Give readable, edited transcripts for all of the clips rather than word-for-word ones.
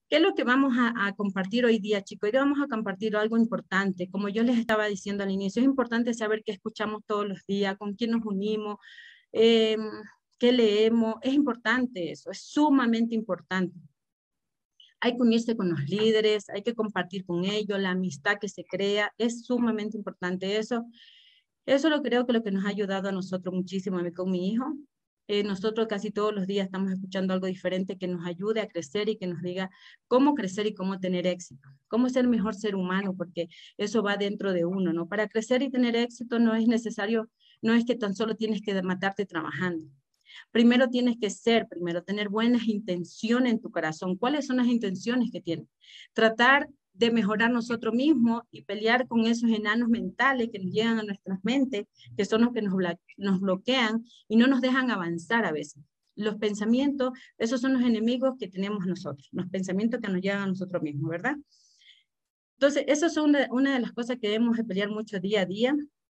¿Qué es lo que vamos a compartir hoy día, chicos? Hoy día vamos a compartir algo importante. Como yo les estaba diciendo al inicio, es importante saber qué escuchamos todos los días, con quién nos unimos, eh, qué leemos. Es importante eso, es sumamente importante. Hay que unirse con los líderes, hay que compartir con ellos, la amistad que se crea, es sumamente importante eso. Eso lo creo que lo que nos ha ayudado a nosotros muchísimo, a mí con mi hijo. Nosotros casi todos los días estamos escuchando algo diferente que nos ayude a crecer y que nos diga cómo crecer y cómo tener éxito, cómo ser el mejor ser humano, porque eso va dentro de uno, ¿no? Para crecer y tener éxito no es necesario, no es que tan solo tienes que matarte trabajando. Primero tienes que primero tener buenas intenciones en tu corazón. ¿Cuáles son las intenciones que tienes? Tratar de mejorar nosotros mismos y pelear con esos enanos mentales que nos llegan a nuestras mentes, que son los que nos bloquean y no nos dejan avanzar a veces. Los pensamientos, esos son los enemigos que tenemos nosotros, los pensamientos que nos llegan a nosotros mismos, ¿verdad? Entonces, eso es una de las cosas que debemos de pelear mucho día a día,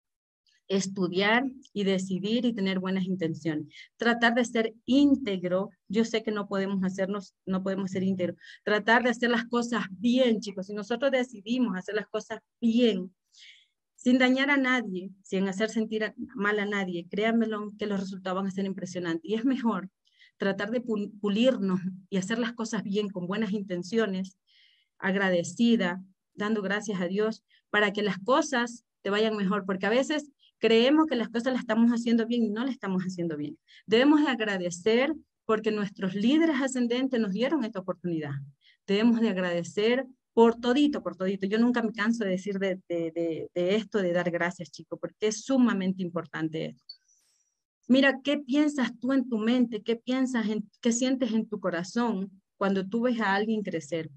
estudiar y decidir y tener buenas intenciones. Tratar de ser íntegro. Yo sé que no podemos ser íntegros. Tratar de hacer las cosas bien, chicos. Si nosotros decidimos hacer las cosas bien, sin dañar a nadie, sin hacer sentir mal a nadie, créanmelo que los resultados van a ser impresionantes. Y es mejor tratar de pulirnos y hacer las cosas bien con buenas intenciones, agradecida, dando gracias a Dios, para que las cosas te vayan mejor, porque a veces creemos que las cosas las estamos haciendo bien y no las estamos haciendo bien. Debemos de agradecer porque nuestros líderes ascendentes nos dieron esta oportunidad. Debemos de agradecer por todito, por todito. Yo nunca me canso de decir de esto, de dar gracias, chicos, porque es sumamente importante esto. Mira, ¿qué piensas tú en tu mente? ¿Qué piensas, qué sientes en tu corazón cuando tú ves a alguien crecer?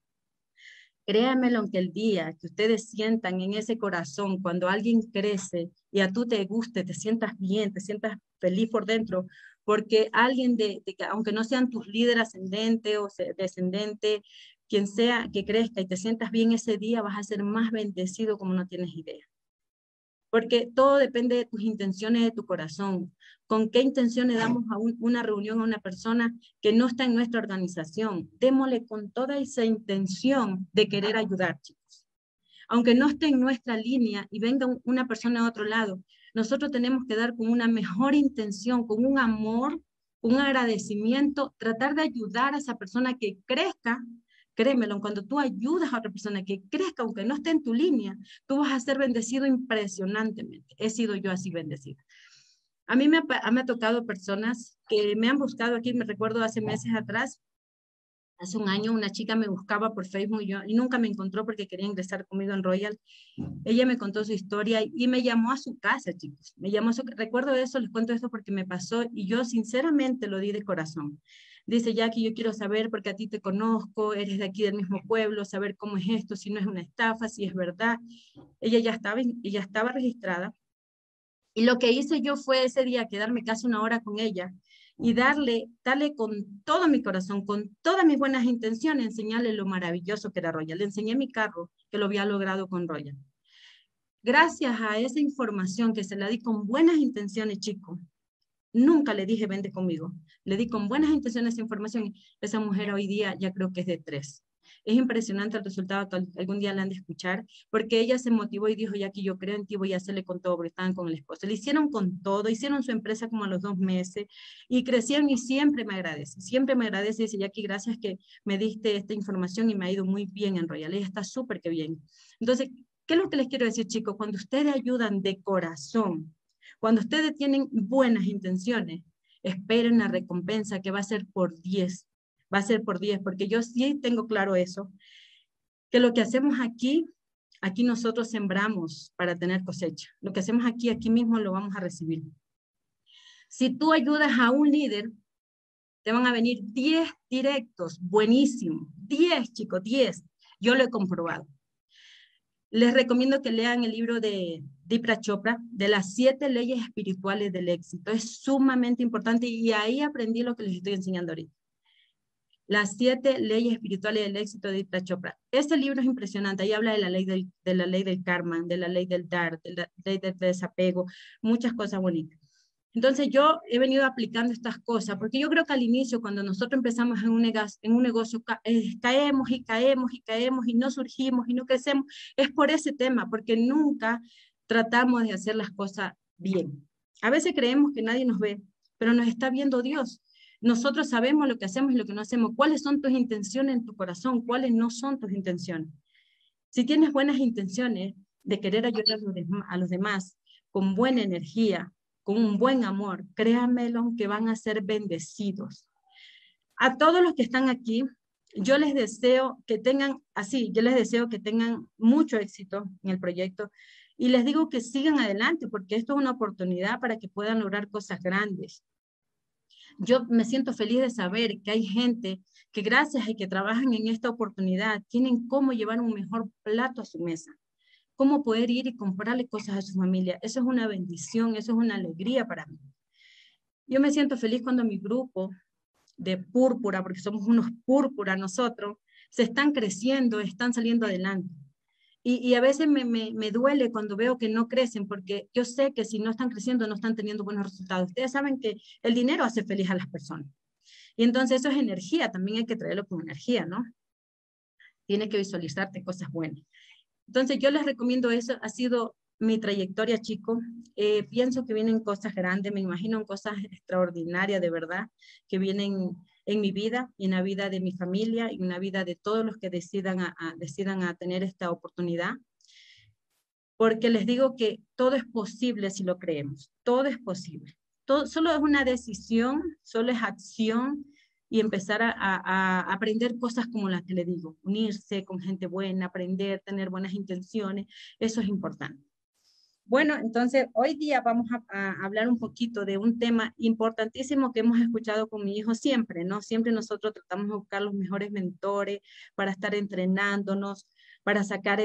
Créanmelo, aunque el día que ustedes sientan en ese corazón, cuando alguien crece y a tú te guste, te sientas bien, te sientas feliz por dentro, porque alguien aunque no sean tus líderes ascendente o descendente, quien sea que crezca y te sientas bien ese día, vas a ser más bendecido como no tienes idea. Porque todo depende de tus intenciones, de tu corazón. ¿Con qué intenciones damos a una reunión a una persona que no está en nuestra organización? Démosle con toda esa intención de querer ayudar, chicos. Aunque no esté en nuestra línea y venga una persona de otro lado, nosotros tenemos que dar con una mejor intención, con un amor, un agradecimiento, tratar de ayudar a esa persona que crezca. Créemelo, cuando tú ayudas a otra persona que crezca, aunque no esté en tu línea, tú vas a ser bendecido impresionantemente. He sido yo así bendecida. A mí me ha tocado personas que me han buscado aquí, me recuerdo hace meses atrás, hace un año una chica me buscaba por Facebook y nunca me encontró porque quería ingresar conmigo en Royal. Ella me contó su historia y me llamó a su casa, chicos. Recuerdo eso, les cuento esto porque me pasó y yo sinceramente lo di de corazón. Dice, Jackie, yo quiero saber porque a ti te conozco, eres de aquí del mismo pueblo, saber cómo es esto, si no es una estafa, si es verdad. Ella ya estaba registrada. Y lo que hice yo fue ese día quedarme casi una hora con ella y darle con todo mi corazón, con todas mis buenas intenciones, enseñarle lo maravilloso que era Royal. Le enseñé mi carro, que lo había logrado con Royal. Gracias a esa información que se la di con buenas intenciones, chico, nunca le dije, vende conmigo. Le di con buenas intenciones esa información. Esa mujer hoy día ya creo que es de 3. Es impresionante el resultado que algún día la han de escuchar, porque ella se motivó y dijo, ya que yo creo en ti, voy a hacerle con todo, porque estaban con el esposo. Le hicieron con todo, hicieron su empresa como a los 2 meses y crecieron y siempre me agradece y dice, Jackie, gracias que me diste esta información y me ha ido muy bien en Royal. Ella está súper que bien. Entonces, ¿qué es lo que les quiero decir, chicos? Cuando ustedes ayudan de corazón, cuando ustedes tienen buenas intenciones, esperen la recompensa que va a ser por 10. Va a ser por 10, porque yo sí tengo claro eso, que lo que hacemos aquí nosotros sembramos para tener cosecha. Lo que hacemos aquí mismo lo vamos a recibir. Si tú ayudas a un líder, te van a venir 10 directos, buenísimo. 10, chicos, 10. Yo lo he comprobado. Les recomiendo que lean el libro de Deepak Chopra, de las 7 leyes espirituales del éxito. Es sumamente importante y ahí aprendí lo que les estoy enseñando ahorita. Las 7 leyes espirituales del éxito de Deepak Chopra. Este libro es impresionante. Ahí habla de la ley del karma, de la ley del dar, de la ley del desapego, muchas cosas bonitas. Entonces yo he venido aplicando estas cosas, porque yo creo que al inicio, cuando nosotros empezamos en un negocio, caemos y caemos y caemos y no surgimos y no crecemos, es por ese tema, porque nunca tratamos de hacer las cosas bien. A veces creemos que nadie nos ve, pero nos está viendo Dios. Nosotros sabemos lo que hacemos y lo que no hacemos. ¿Cuáles son tus intenciones en tu corazón? ¿Cuáles no son tus intenciones? Si tienes buenas intenciones de querer ayudar a los demás con buena energía, con un buen amor, créanmelo que van a ser bendecidos. A todos los que están aquí, yo les deseo que tengan, así, yo les deseo que tengan mucho éxito en el proyecto y les digo que sigan adelante porque esto es una oportunidad para que puedan lograr cosas grandes. Yo me siento feliz de saber que hay gente que gracias a que trabajan en esta oportunidad tienen cómo llevar un mejor plato a su mesa, cómo poder ir y comprarle cosas a su familia. Eso es una bendición, eso es una alegría para mí. Yo me siento feliz cuando mi grupo de púrpura, porque somos unos púrpura nosotros, se están creciendo, están saliendo adelante. Y a veces me duele cuando veo que no crecen, porque yo sé que si no están creciendo, no están teniendo buenos resultados. Ustedes saben que el dinero hace feliz a las personas. Y entonces eso es energía, también hay que traerlo con energía, ¿no? Tiene que visualizarte cosas buenas. Entonces yo les recomiendo eso, ha sido mi trayectoria, chicos. Pienso que vienen cosas grandes, me imagino cosas extraordinarias de verdad que vienen en mi vida y en la vida de mi familia y en la vida de todos los que decidan a tener esta oportunidad. Porque les digo que todo es posible si lo creemos, todo es posible. Todo, solo es una decisión, solo es acción y empezar a aprender cosas como las que le digo, unirse con gente buena, aprender, tener buenas intenciones, eso es importante. Bueno, entonces hoy día vamos a hablar un poquito de un tema importantísimo que hemos escuchado con mi hijo siempre, ¿no? Siempre nosotros tratamos de buscar los mejores mentores para estar entrenándonos, para sacar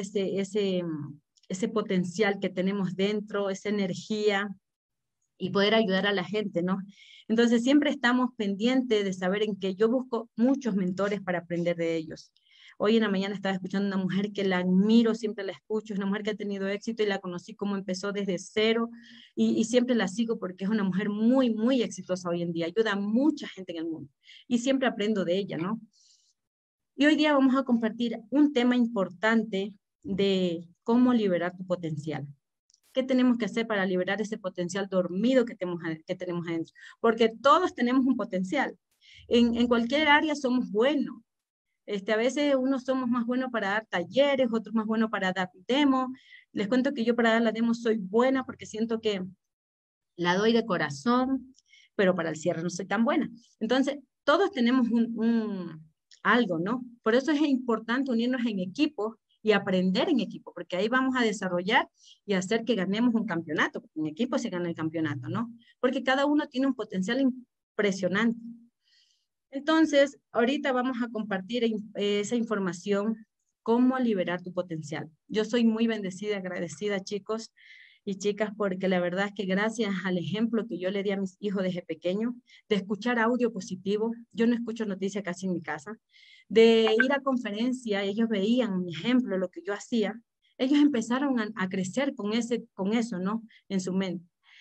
ese potencial que tenemos dentro, esa energía y poder ayudar a la gente, ¿no? Entonces siempre estamos pendientes de saber en que yo busco muchos mentores para aprender de ellos. Hoy en la mañana estaba escuchando a una mujer que la admiro, siempre la escucho, es una mujer que ha tenido éxito y la conocí como empezó desde cero y siempre la sigo porque es una mujer muy, muy exitosa hoy en día, ayuda a mucha gente en el mundo y siempre aprendo de ella, ¿no? Y hoy día vamos a compartir un tema importante de cómo liberar tu potencial. ¿Qué tenemos que hacer para liberar ese potencial dormido que tenemos adentro? Porque todos tenemos un potencial. En cualquier área somos buenos. A veces unos somos más buenos para dar talleres, otros más buenos para dar demos. Les cuento que yo para dar la demo soy buena porque siento que la doy de corazón, pero para el cierre no soy tan buena. Entonces, todos tenemos algo, ¿no? Por eso es importante unirnos en equipo y aprender en equipo, porque ahí vamos a desarrollar y hacer que ganemos un campeonato, porque en equipo se gana el campeonato, ¿no? Porque cada uno tiene un potencial impresionante. Entonces, ahorita vamos a compartir esa información, cómo liberar tu potencial. Yo soy muy bendecida, agradecida, chicos y chicas, porque la verdad es que gracias al ejemplo que yo le di a mis hijos desde pequeño, de escuchar audio positivo, yo no escucho noticias casi en mi casa, de ir a conferencia, ellos veían mi ejemplo, lo que yo hacía, ellos empezaron a crecer con eso, ¿no? En su mente.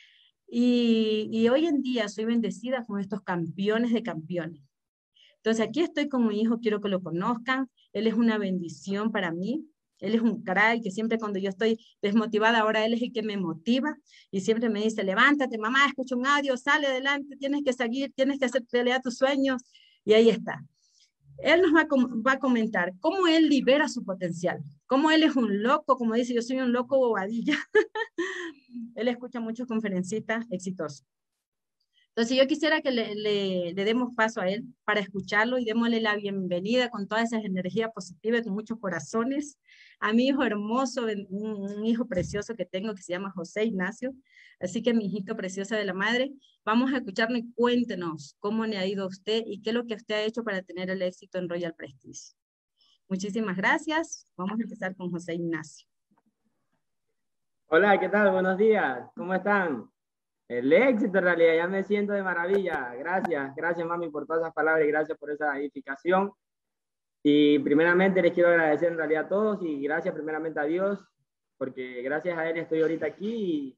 Y hoy en día soy bendecida con estos campeones de campeones. Entonces aquí estoy con mi hijo, quiero que lo conozcan, él es una bendición para mí, él es un crack que siempre cuando yo estoy desmotivada, ahora él es el que me motiva y siempre me dice, levántate mamá, escucha un audio, sale adelante, tienes que seguir, tienes que hacer realidad tus sueños y ahí está. Él nos va a comentar cómo él libera su potencial, cómo él es un loco, como dice, yo soy un loco bobadilla. Él escucha a muchos conferencistas exitosos. Entonces yo quisiera que le demos paso a él para escucharlo y démosle la bienvenida con todas esas energías positivas, con muchos corazones, a mi hijo hermoso, un hijo precioso que tengo que se llama José Ignacio. Así que mi hijito preciosa de la madre, vamos a escucharlo y cuéntenos cómo le ha ido a usted y qué es lo que usted ha hecho para tener el éxito en Royal Prestige. Muchísimas gracias. Vamos a empezar con José Ignacio. Hola, ¿qué tal? Buenos días. ¿Cómo están? El éxito en realidad, ya me siento de maravilla. Gracias mami por todas esas palabras y gracias por esa edificación. Y primeramente les quiero agradecer en realidad a todos y gracias primeramente a Dios, porque gracias a Él estoy ahorita aquí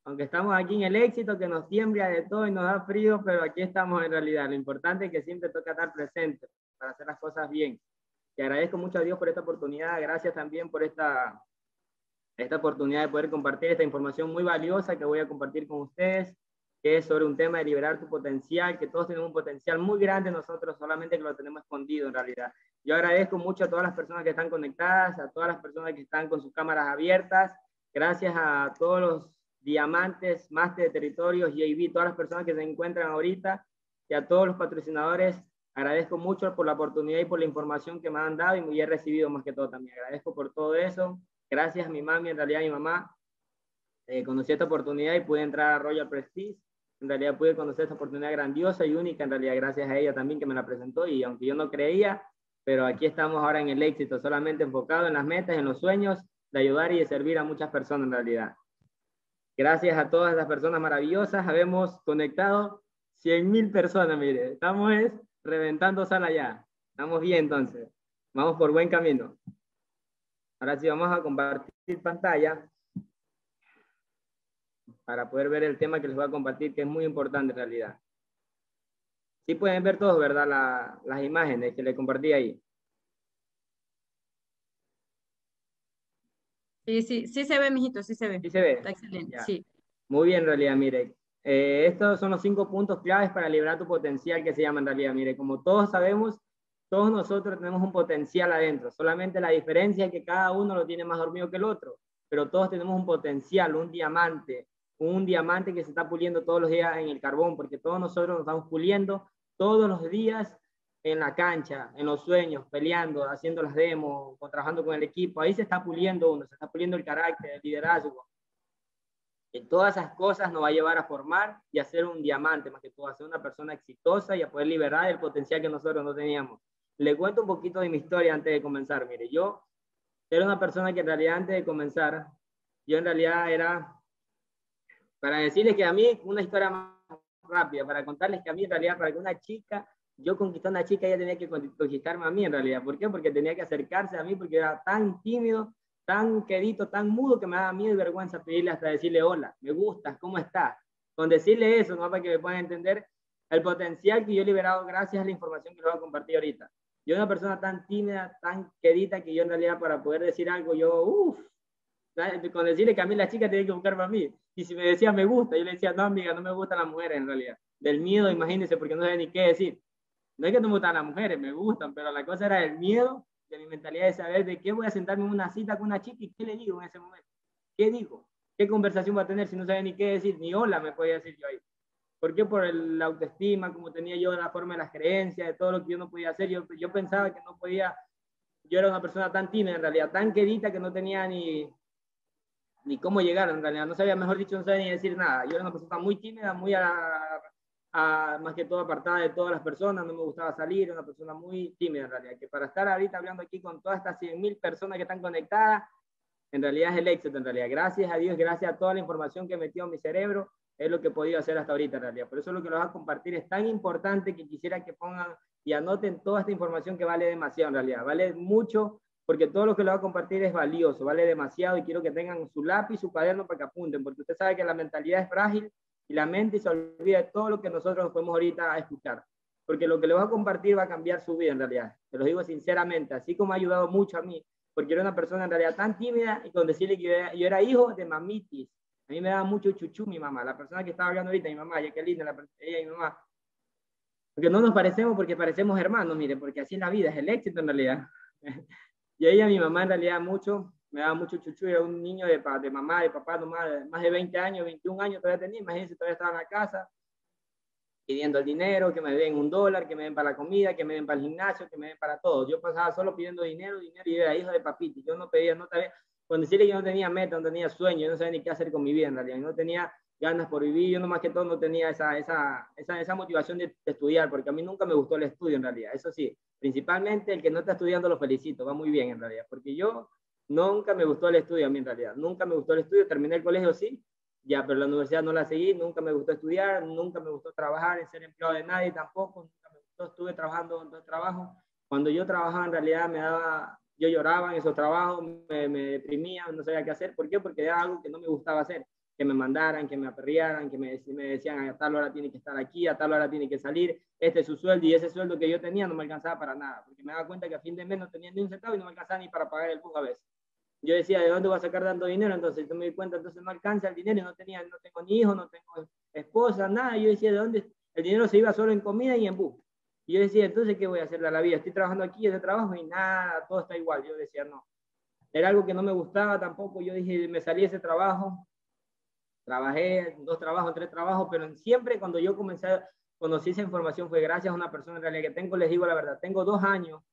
Aunque estamos aquí en el éxito, que nos tiembla de todo y nos da frío, pero aquí estamos en realidad. Lo importante es que siempre toca estar presente para hacer las cosas bien. Y agradezco mucho a Dios por esta oportunidad. Gracias también por esta oportunidad de poder compartir esta información muy valiosa que voy a compartir con ustedes, que es sobre un tema de liberar tu potencial, que todos tenemos un potencial muy grande nosotros, solamente que lo tenemos escondido en realidad. Yo agradezco mucho a todas las personas que están conectadas, a todas las personas que están con sus cámaras abiertas, gracias a todos los diamantes, máster de territorios, JV, todas las personas que se encuentran ahorita, y a todos los patrocinadores. Agradezco mucho por la oportunidad y por la información que me han dado y muy he recibido más que todo también. Agradezco por todo eso. Gracias a mi mami, en realidad mi mamá, conocí esta oportunidad y pude entrar a Royal Prestige. En realidad pude conocer esta oportunidad grandiosa y única, en realidad gracias a ella también que me la presentó, y aunque yo no creía, pero aquí estamos ahora en el éxito, solamente enfocado en las metas, en los sueños, de ayudar y de servir a muchas personas en realidad. Gracias a todas las personas maravillosas, habemos conectado 100.000 personas, mire, estamos reventando sala ya. Estamos bien entonces, vamos por buen camino. Ahora sí vamos a compartir pantalla para poder ver el tema que les voy a compartir, que es muy importante en realidad. Sí pueden ver todos, ¿verdad? Las imágenes que les compartí ahí. Sí se ve, mijito, sí se ve. ¿Sí se ve? Está excelente, Ya. sí. Muy bien, en realidad, mire. Estos son los 5 puntos claves para liberar tu potencial, que se llama en realidad. Mire, como todos sabemos, todos nosotros tenemos un potencial adentro. Solamente la diferencia es que cada uno lo tiene más dormido que el otro. Pero todos tenemos un potencial, un diamante que se está puliendo todos los días en el carbón, porque todos nosotros nos estamos puliendo todos los días en la cancha, en los sueños, peleando, haciendo las demos, trabajando con el equipo. Ahí se está puliendo uno, se está puliendo el carácter, el liderazgo. Y todas esas cosas nos va a llevar a formar y a ser un diamante, más que todo, a ser una persona exitosa y a poder liberar el potencial que nosotros no teníamos. Le cuento un poquito de mi historia antes de comenzar. Mire, yo era una persona que en realidad antes de comenzar, yo en realidad era, para decirles que a mí, una historia más rápida, para contarles que a mí en realidad, para que una chica, yo conquistar a una chica, ella tenía que conquistarme a mí en realidad. ¿Por qué? Porque tenía que acercarse a mí, porque era tan tímido, tan quedito, tan mudo, que me daba miedo y vergüenza pedirle hasta decirle hola, me gustas, ¿cómo estás? Con decirle eso, ¿no? Para que me puedan entender el potencial que yo he liberado gracias a la información que les voy a compartir ahorita. Yo era una persona tan tímida, tan quedita, que yo en realidad para poder decir algo, yo, con decirle que a mí la chica tenía que buscarme a mí. Y si me decía me gusta, yo le decía, no amiga, no me gustan las mujeres en realidad. Del miedo, imagínense, porque no sabía ni qué decir. No es que no me gustan las mujeres, me gustan, pero la cosa era el miedo de mi mentalidad de saber de qué voy a sentarme en una cita con una chica y qué le digo en ese momento. ¿Qué digo? ¿Qué conversación va a tener si no sabía ni qué decir? Ni hola me podía decir yo ahí. ¿Por qué? Por la autoestima, como tenía yo la forma de las creencias, de todo lo que yo no podía hacer. Yo pensaba que no podía, yo era una persona tan tímida en realidad, tan querida que no tenía ni cómo llegar en realidad. No sabía, mejor dicho, no sabía ni decir nada. Yo era una persona muy tímida, muy más que todo apartada de todas las personas, no me gustaba salir, era una persona muy tímida en realidad. Que para estar ahorita hablando aquí con todas estas 100.000 personas que están conectadas, en realidad es el éxito en realidad. Gracias a Dios, gracias a toda la información que metió en mi cerebro, es lo que he podido hacer hasta ahorita en realidad. Por eso lo que les voy a compartir es tan importante que quisiera que pongan y anoten toda esta información, que vale demasiado en realidad. Vale mucho, porque todo lo que les voy a compartir es valioso, vale demasiado, y quiero que tengan su lápiz, su cuaderno para que apunten, porque usted sabe que la mentalidad es frágil y la mente se olvida de todo lo que nosotros nos podemos ahorita escuchar. Porque lo que les voy a compartir va a cambiar su vida en realidad. Te lo digo sinceramente, así como ha ayudado mucho a mí, porque era una persona en realidad tan tímida, y con decirle que yo era hijo de mamitis. A mí me daba mucho chuchú mi mamá, la persona que estaba hablando ahorita, mi mamá, ya qué linda, ella y mi mamá. Porque no nos parecemos, porque parecemos hermanos, mire, porque así es la vida, es el éxito en realidad. Y ella, mi mamá, en realidad me daba mucho chuchú. Era un niño de mamá, de papá, nomás, más de 20 años, 21 años todavía tenía. Imagínense, todavía estaba en la casa pidiendo el dinero, que me den $1, que me den para la comida, que me den para el gimnasio, que me den para todo. Yo pasaba solo pidiendo dinero, y yo era hijo de papiti. Yo no pedía, no sabía, cuando decirle que yo no tenía meta, no tenía sueño, yo no sabía ni qué hacer con mi vida en realidad. Yo no tenía ganas por vivir, yo no, más que todo no tenía esa motivación de estudiar, porque a mí nunca me gustó el estudio en realidad. Eso sí, principalmente el que no está estudiando lo felicito, va muy bien en realidad, porque yo nunca me gustó el estudio a mí en realidad, nunca me gustó el estudio. Terminé el colegio sí, ya, pero la universidad no la seguí, nunca me gustó estudiar, nunca me gustó trabajar, en ser empleado de nadie tampoco, nunca me gustó, estuve trabajando en dos trabajos. Cuando yo trabajaba en realidad yo lloraba en esos trabajos, me deprimía, no sabía qué hacer. ¿Por qué? Porque era algo que no me gustaba hacer, que me mandaran, que me aperrearan, que me decían a tal hora tiene que estar aquí, a tal hora tiene que salir, este es su sueldo, y ese sueldo que yo tenía no me alcanzaba para nada, porque me daba cuenta que a fin de mes no tenía ni un centavo y no me alcanzaba ni para pagar el bus a veces. Yo decía, ¿de dónde voy a sacar tanto dinero? Entonces yo me di cuenta, entonces no alcanza el dinero, y no tengo ni hijos, no tengo esposa, nada. Yo decía, ¿de dónde? El dinero se iba solo en comida y en bus. Y yo decía, entonces, ¿qué voy a hacer de la vida? Estoy trabajando aquí, ese trabajo y nada, todo está igual. Yo decía, no. Era algo que no me gustaba tampoco. Yo dije, me salí de ese trabajo, trabajé 2 trabajos, 3 trabajos, pero siempre cuando yo conocí esa información fue gracias a una persona en realidad que tengo, les digo la verdad, tengo 2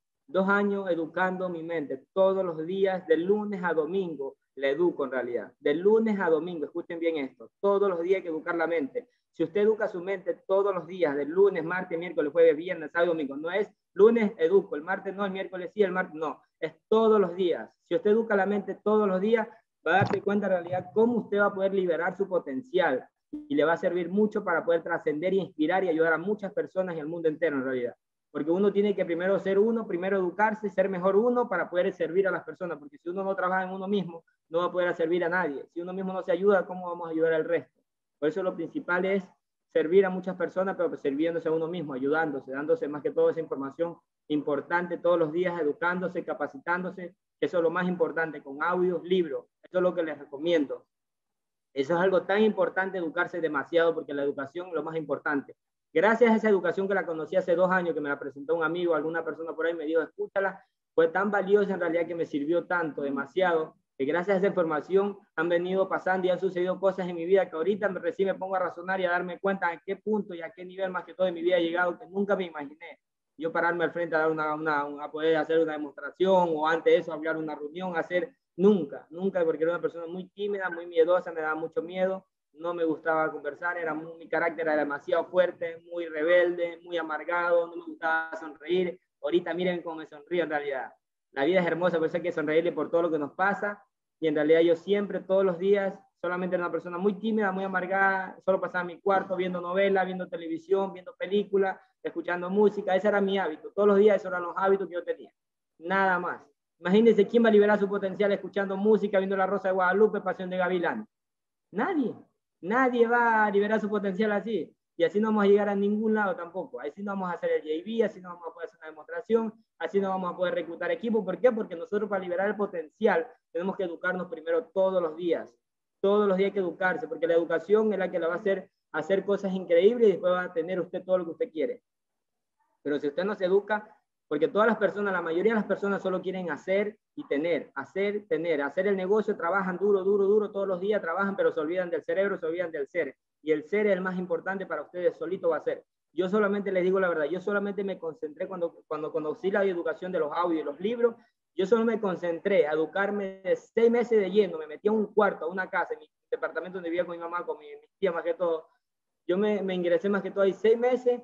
años educando mi mente todos los días, de lunes a domingo, la educo en realidad, de lunes a domingo, escuchen bien esto, todos los días hay que educar la mente. Si usted educa su mente todos los días, de lunes, martes, miércoles, jueves, viernes, sábado, domingo, no es lunes educo, el martes no, el miércoles sí, el martes no, es todos los días. Si usted educa la mente todos los días, va a darse cuenta en realidad cómo usted va a poder liberar su potencial y le va a servir mucho para poder trascender, inspirar y ayudar a muchas personas y al mundo entero en realidad. Porque uno tiene que primero ser uno, primero educarse, ser mejor uno para poder servir a las personas, porque si uno no trabaja en uno mismo, no va a poder servir a nadie. Si uno mismo no se ayuda, ¿cómo vamos a ayudar al resto? Por eso lo principal es servir a muchas personas, pero sirviéndose a uno mismo, ayudándose, dándose más que todo esa información importante todos los días, educándose, capacitándose. Eso es lo más importante, con audios, libros. Eso es lo que les recomiendo. Eso es algo tan importante, educarse demasiado, porque la educación es lo más importante. Gracias a esa educación que la conocí hace 2 años, que me la presentó un amigo, alguna persona por ahí me dijo, escúchala, fue tan valiosa en realidad que me sirvió tanto, demasiado, que gracias a esa información han venido pasando y han sucedido cosas en mi vida que ahorita recién me pongo a razonar y a darme cuenta a qué punto y a qué nivel más que todo en mi vida he llegado, que nunca me imaginé. Yo pararme al frente a dar a poder hacer una demostración o antes de eso hablar una reunión, nunca, porque era una persona muy tímida, muy miedosa, me daba mucho miedo, no me gustaba conversar, mi carácter era demasiado fuerte, muy rebelde, muy amargado, no me gustaba sonreír. Ahorita miren cómo me sonrío en realidad. La vida es hermosa, por eso hay que sonreírle por todo lo que nos pasa. Y en realidad yo siempre, todos los días, solamente era una persona muy tímida, muy amargada, solo pasaba en mi cuarto viendo novelas, viendo televisión, viendo películas, escuchando música. Ese era mi hábito. Todos los días esos eran los hábitos que yo tenía. Nada más. Imagínense quién va a liberar su potencial escuchando música, viendo La Rosa de Guadalupe, Pasión de Gavilán. Nadie. Nadie va a liberar su potencial así. Y así no vamos a llegar a ningún lado tampoco. Así no vamos a hacer el JV, así no vamos a poder hacer una demostración, así no vamos a poder reclutar equipo. ¿Por qué? Porque nosotros para liberar el potencial tenemos que educarnos primero todos los días. Todos los días hay que educarse, porque la educación es la que la va a hacer cosas increíbles y después va a tener usted todo lo que usted quiere. Pero si usted no se educa, porque todas las personas, la mayoría de las personas solo quieren hacer y tener, hacer el negocio, trabajan duro todos los días, trabajan, pero se olvidan del cerebro, se olvidan del ser. Y el ser es el más importante para ustedes, solito va a ser. Yo solamente les digo la verdad, yo solamente me concentré cuando conocí la educación de los audios y los libros, yo solo me concentré a educarme de 6 meses de lleno, me metí a un cuarto, a una casa, en mi departamento donde vivía con mi mamá, con mi tía más que todo. Yo me ingresé más que todo ahí 6 meses,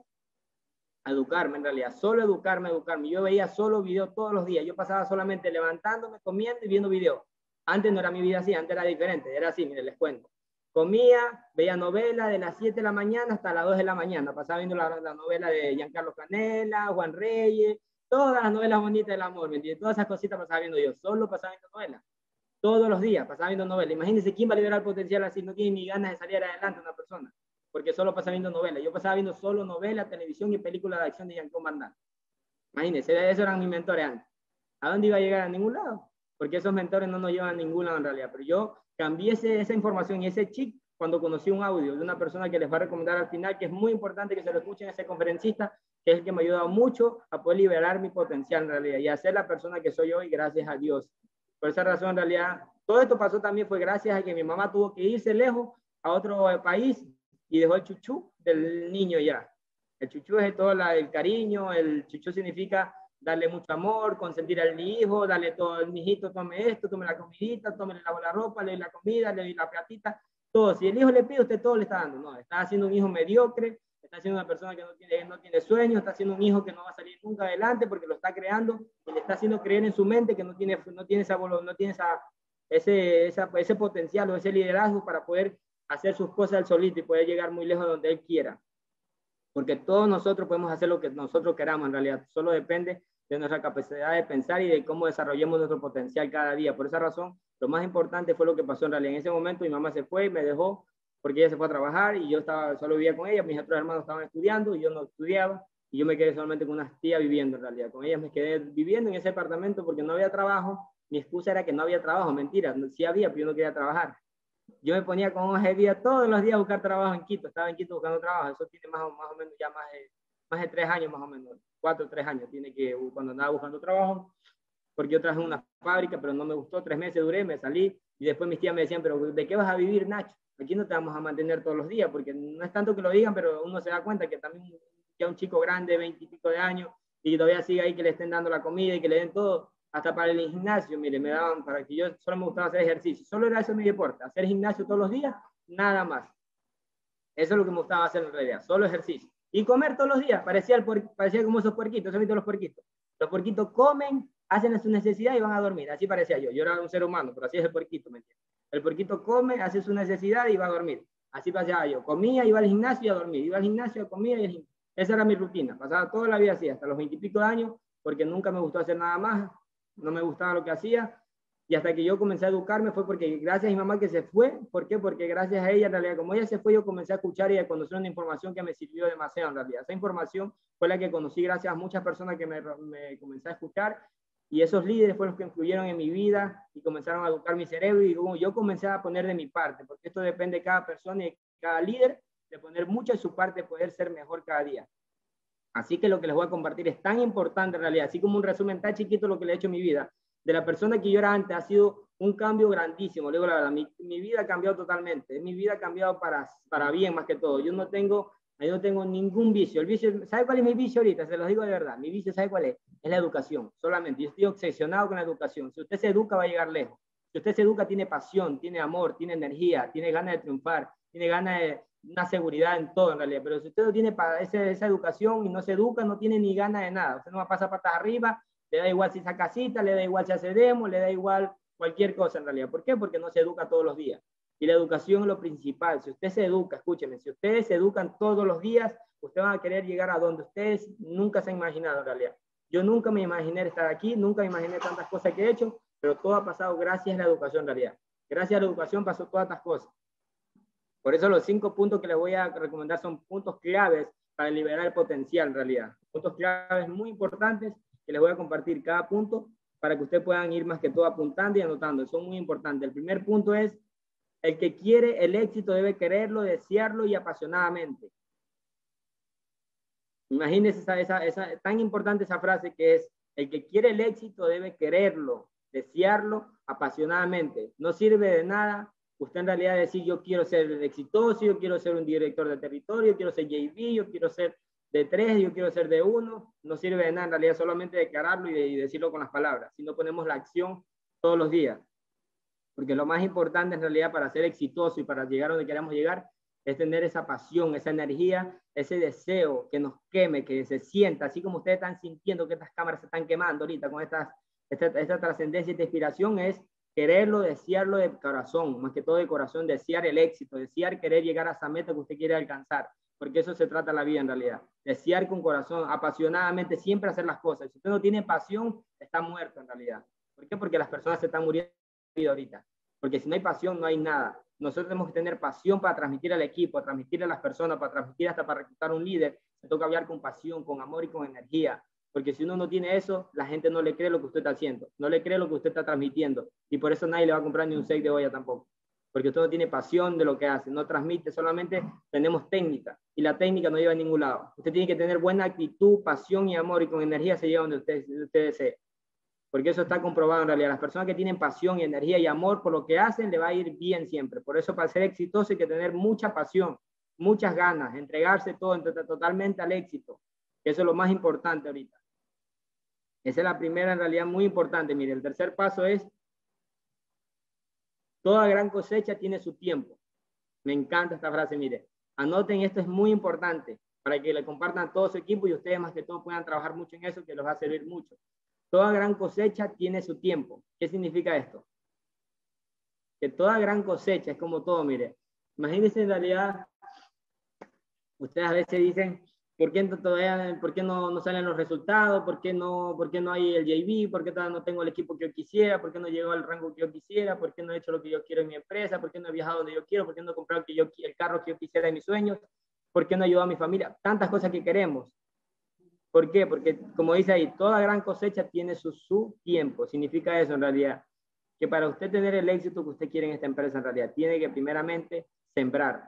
a educarme en realidad, solo educarme. Yo veía solo videos todos los días, yo pasaba solamente levantándome, comiendo y viendo videos. Antes no era mi vida así, antes era diferente, era así, miren, les cuento. Comía, veía novelas de las 7 de la mañana hasta las 2 de la mañana, pasaba viendo la novela de Giancarlo Canella, Juan Reyes, todas las novelas bonitas del amor, ¿me entiendes? Todas esas cositas pasaba viendo yo, solo pasaba viendo novelas. Todos los días pasaba viendo novelas. Imagínense quién va a liberar el potencial así, no tiene ni ganas de salir adelante una persona, porque solo pasaba viendo novelas. Yo pasaba viendo solo novelas, televisión y películas de acción de Jean-Claude Van Damme. Imagínense, esos eran mis mentores antes. ¿A dónde iba a llegar? A ningún lado, porque esos mentores no nos llevan a ningún lado en realidad. Pero yo cambié esa información y ese chip cuando conocí un audio de una persona que les va a recomendar al final, que es muy importante que se lo escuchen a ese conferencista, que es el que me ha ayudado mucho a poder liberar mi potencial en realidad y a ser la persona que soy hoy, gracias a Dios. Por esa razón, en realidad, todo esto pasó también fue gracias a que mi mamá tuvo que irse lejos a otro país y dejó el chuchú del niño ya. El chuchú es todo el cariño, el chuchú significa darle mucho amor, consentir al hijo, darle todo, el mijito, tome esto, tome la comidita, tome la ropa, le doy la comida, le doy la platita, todo. Si el hijo le pide, usted todo le está dando. No, está haciendo un hijo mediocre, está haciendo una persona que no tiene sueños, está haciendo un hijo que no va a salir nunca adelante porque lo está creando y le está haciendo creer en su mente que no tiene ese potencial o ese liderazgo para poder hacer sus cosas al solito y poder llegar muy lejos donde él quiera. Porque todos nosotros podemos hacer lo que nosotros queramos en realidad, solo depende de nuestra capacidad de pensar y de cómo desarrollemos nuestro potencial cada día. Por esa razón, lo más importante fue lo que pasó en realidad. En ese momento mi mamá se fue y me dejó porque ella se fue a trabajar y yo solo vivía con ella, mis otros hermanos estaban estudiando y yo no estudiaba y yo me quedé solamente con unas tías viviendo en realidad. Con ellas me quedé viviendo en ese apartamento porque no había trabajo. Mi excusa era que no había trabajo, mentira, sí había, pero yo no quería trabajar. Yo me ponía con hoja de vida todos los días a buscar trabajo en Quito, estaba en Quito buscando trabajo, eso tiene más o menos ya más de 3 años más o menos, 4 o 3 años tiene que cuando andaba buscando trabajo, porque yo trabajé en una fábrica, pero no me gustó, 3 meses duré, me salí, y después mis tías me decían, pero ¿de qué vas a vivir, Nacho? Aquí no te vamos a mantener todos los días, porque no es tanto que lo digan, pero uno se da cuenta que también ya un chico grande, 20 y pico de años, y todavía sigue ahí que le estén dando la comida y que le den todo, hasta para el gimnasio, mire, me daban para que yo solo me gustaba hacer ejercicio, solo era eso mi deporte, hacer gimnasio todos los días, nada más. Eso es lo que me gustaba hacer en realidad, solo ejercicio. Y comer todos los días, parecía como esos puerquitos, ¿se han visto los puerquitos? Los puerquitos comen, hacen su necesidad y van a dormir, así parecía yo era un ser humano, pero así es el puerquito, ¿me entiendes? El puerquito come, hace su necesidad y va a dormir, así pasaba yo, comía, iba al gimnasio y a dormir, iba al gimnasio, comía y al gimnasio. Esa era mi rutina, pasaba toda la vida así, hasta los 20 y pico de años, porque nunca me gustó hacer nada más, no me gustaba lo que hacía, y hasta que yo comencé a educarme fue porque gracias a mi mamá que se fue. ¿Por qué? Porque gracias a ella, en realidad, como ella se fue, yo comencé a escuchar y a conocer una información que me sirvió demasiado en realidad. Esa información fue la que conocí gracias a muchas personas que me comencé a escuchar y esos líderes fueron los que influyeron en mi vida y comenzaron a educar mi cerebro y yo comencé a poner de mi parte, porque esto depende de cada persona y de cada líder, de poner mucho de su parte, de poder ser mejor cada día. Así que lo que les voy a compartir es tan importante en realidad, así como un resumen tan chiquito lo que le he hecho en mi vida. De la persona que yo era antes ha sido un cambio grandísimo, le digo la verdad, mi vida ha cambiado totalmente, mi vida ha cambiado para bien más que todo. Yo no tengo ningún vicio. El vicio, ¿sabe cuál es mi vicio ahorita? Se los digo de verdad, mi vicio, ¿sabe cuál es? Es la educación, solamente. Yo estoy obsesionado con la educación. Si usted se educa, va a llegar lejos. Si usted se educa, tiene pasión, tiene amor, tiene energía, tiene ganas de triunfar, tiene ganas de una seguridad en todo en realidad, pero si usted no tiene esa educación y no se educa, no tiene ni ganas de nada, usted no va a pasar patas arriba, le da igual si saca cita, le da igual si hace demo, le da igual cualquier cosa en realidad. ¿Por qué? Porque no se educa todos los días. Y la educación es lo principal. Si usted se educa, escúcheme, si ustedes se educan todos los días, ustedes van a querer llegar a donde ustedes nunca se han imaginado en realidad. Yo nunca me imaginé estar aquí, nunca me imaginé tantas cosas que he hecho, pero todo ha pasado gracias a la educación en realidad. Gracias a la educación pasó todas estas cosas. Por eso los 5 puntos que les voy a recomendar son puntos claves para liberar el potencial en realidad. Puntos claves muy importantes que les voy a compartir cada punto para que ustedes puedan ir más que todo apuntando y anotando. Son muy importantes. El primer punto es, el que quiere el éxito debe quererlo, desearlo y apasionadamente. Imagínense tan importante esa frase que es, el que quiere el éxito debe quererlo, desearlo apasionadamente. No sirve de nada usted en realidad decir, yo quiero ser exitoso, yo quiero ser un director de territorio, yo quiero ser JV, yo quiero ser de 3, yo quiero ser de 1, no sirve de nada en realidad solamente declararlo y decirlo con las palabras, si no ponemos la acción todos los días. Porque lo más importante en realidad para ser exitoso y para llegar a donde queramos llegar es tener esa pasión, esa energía, ese deseo que nos queme, que se sienta, así como ustedes están sintiendo que estas cámaras se están quemando ahorita con esta trascendencia y esta inspiración, es quererlo, desearlo de corazón, más que todo de corazón, desear el éxito, desear querer llegar a esa meta que usted quiere alcanzar, porque eso se trata la vida en realidad, desear con corazón, apasionadamente, siempre hacer las cosas. Si usted no tiene pasión, está muerto en realidad. ¿Por qué? Porque las personas se están muriendo ahorita, porque si no hay pasión, no hay nada. Nosotros tenemos que tener pasión para transmitir al equipo, transmitir a las personas, para transmitir hasta para reclutar un líder. Se toca hablar con pasión, con amor y con energía. Porque si uno no tiene eso, la gente no le cree lo que usted está haciendo, no le cree lo que usted está transmitiendo. Y por eso nadie le va a comprar ni un shake de olla tampoco. Porque usted no tiene pasión de lo que hace, no transmite, solamente tenemos técnica. Y la técnica no lleva a ningún lado. Usted tiene que tener buena actitud, pasión y amor, y con energía se lleva donde usted desee. Porque eso está comprobado en realidad. Las personas que tienen pasión y energía y amor por lo que hacen, le va a ir bien siempre. Por eso para ser exitoso hay que tener mucha pasión, muchas ganas, entregarse todo totalmente al éxito. Eso es lo más importante ahorita. Esa es la primera en realidad muy importante. Mire, el tercer paso es, toda gran cosecha tiene su tiempo. Me encanta esta frase, mire. Anoten, esto es muy importante para que le compartan a todo su equipo y ustedes más que todo puedan trabajar mucho en eso, que les va a servir mucho. Toda gran cosecha tiene su tiempo. ¿Qué significa esto? Que toda gran cosecha es como todo, mire. Imagínense en realidad, ustedes a veces dicen, ¿Por qué no salen los resultados? ¿Por qué no hay el JV? ¿Por qué todavía no tengo el equipo que yo quisiera? ¿Por qué no llego al rango que yo quisiera? ¿Por qué no he hecho lo que yo quiero en mi empresa? ¿Por qué no he viajado donde yo quiero? ¿Por qué no he comprado el carro que yo quisiera de mis sueños? ¿Por qué no ayudo a mi familia? Tantas cosas que queremos. ¿Por qué? Porque, como dice ahí, toda gran cosecha tiene su tiempo. Significa eso en realidad, que para usted tener el éxito que usted quiere en esta empresa en realidad, tiene que primeramente sembrar.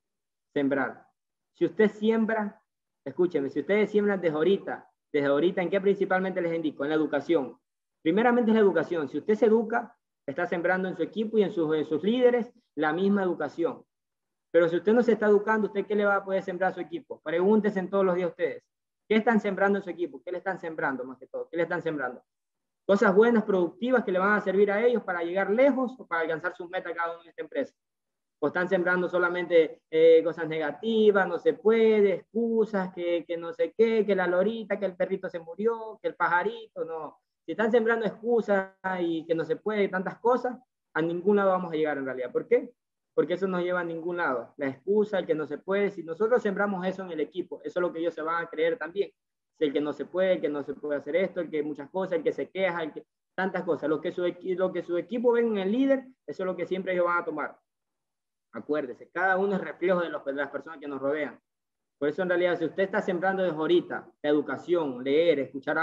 Sembrar. Si usted siembra, escúcheme, si ustedes siembran desde ahorita, ¿en qué principalmente les indico? En la educación. Primeramente es la educación. Si usted se educa, está sembrando en su equipo y en sus líderes la misma educación. Pero si usted no se está educando, ¿usted qué le va a poder sembrar a su equipo? Pregúntense en todos los días ustedes. ¿Qué están sembrando en su equipo? ¿Qué le están sembrando más que todo? ¿Qué le están sembrando? Cosas buenas, productivas que le van a servir a ellos para llegar lejos o para alcanzar sus metas cada uno en esta empresa. O están sembrando solamente cosas negativas, no se puede, excusas, que no sé qué, que la lorita, que el perrito se murió, que el pajarito, no. Si están sembrando excusas y que no se puede, tantas cosas, a ningún lado vamos a llegar en realidad. ¿Por qué? Porque eso no lleva a ningún lado. La excusa, el que no se puede, si nosotros sembramos eso en el equipo, eso es lo que ellos se van a creer también. Si el que no se puede, el que no se puede hacer esto, el que muchas cosas, el que se queja, el que tantas cosas. Lo que su equipo ven en el líder, eso es lo que siempre ellos van a tomar. Acuérdese, cada uno es reflejo de las personas que nos rodean. Por eso, en realidad, si usted está sembrando desde ahorita la educación, leer, escuchar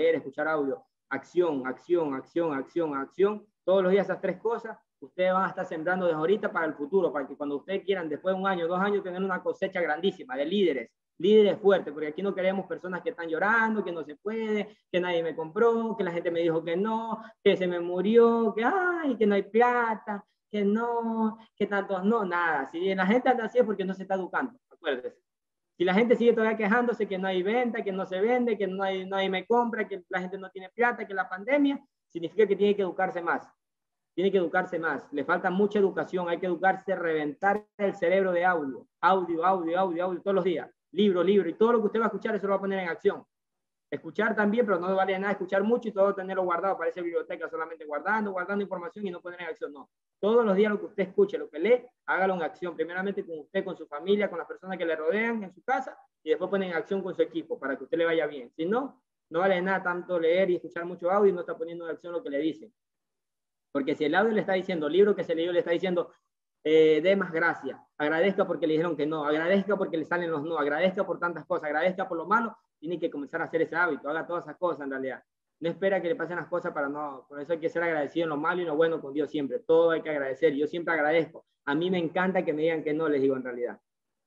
audio, acción, acción, acción, acción, acción, todos los días esas tres cosas, ustedes van a estar sembrando desde ahorita para el futuro, para que cuando ustedes quieran, después de 1 año, 2 años, tener una cosecha grandísima de líderes fuertes, porque aquí no queremos personas que están llorando, que no se puede, que nadie me compró, que la gente me dijo que no, que se me murió, que ay, que no hay plata, que no, que tantos no, nada. Si la gente anda así es porque no se está educando, acuérdense. Si la gente sigue todavía quejándose que no hay venta, que no se vende, que nadie me compra, que la gente no tiene plata, que la pandemia, significa que tiene que educarse más. Tiene que educarse más. Le falta mucha educación. Hay que educarse, reventar el cerebro de audio. Audio, todos los días. Libro. Y todo lo que usted va a escuchar, eso lo va a poner en acción. Escuchar también, pero no vale nada escuchar mucho y todo tenerlo guardado. Parece biblioteca solamente guardando información y no poner en acción. No. Todos los días lo que usted escuche, lo que lee, hágalo en acción. Primeramente con usted, con su familia, con las personas que le rodean en su casa y después ponen en acción con su equipo para que usted le vaya bien. Si no, no vale nada tanto leer y escuchar mucho audio y no está poniendo en acción lo que le dicen. Porque si el audio le está diciendo, el libro que se leyó le está diciendo, dé más gracias, agradezca porque le dijeron que no, agradezca porque le salen los no, agradezca por tantas cosas, agradezca por lo malo, tiene que comenzar a hacer ese hábito, haga todas esas cosas en realidad. No espera que le pasen las cosas para no, por eso hay que ser agradecido en lo malo y en lo bueno con Dios siempre, todo hay que agradecer, yo siempre agradezco. A mí me encanta que me digan que no, les digo en realidad.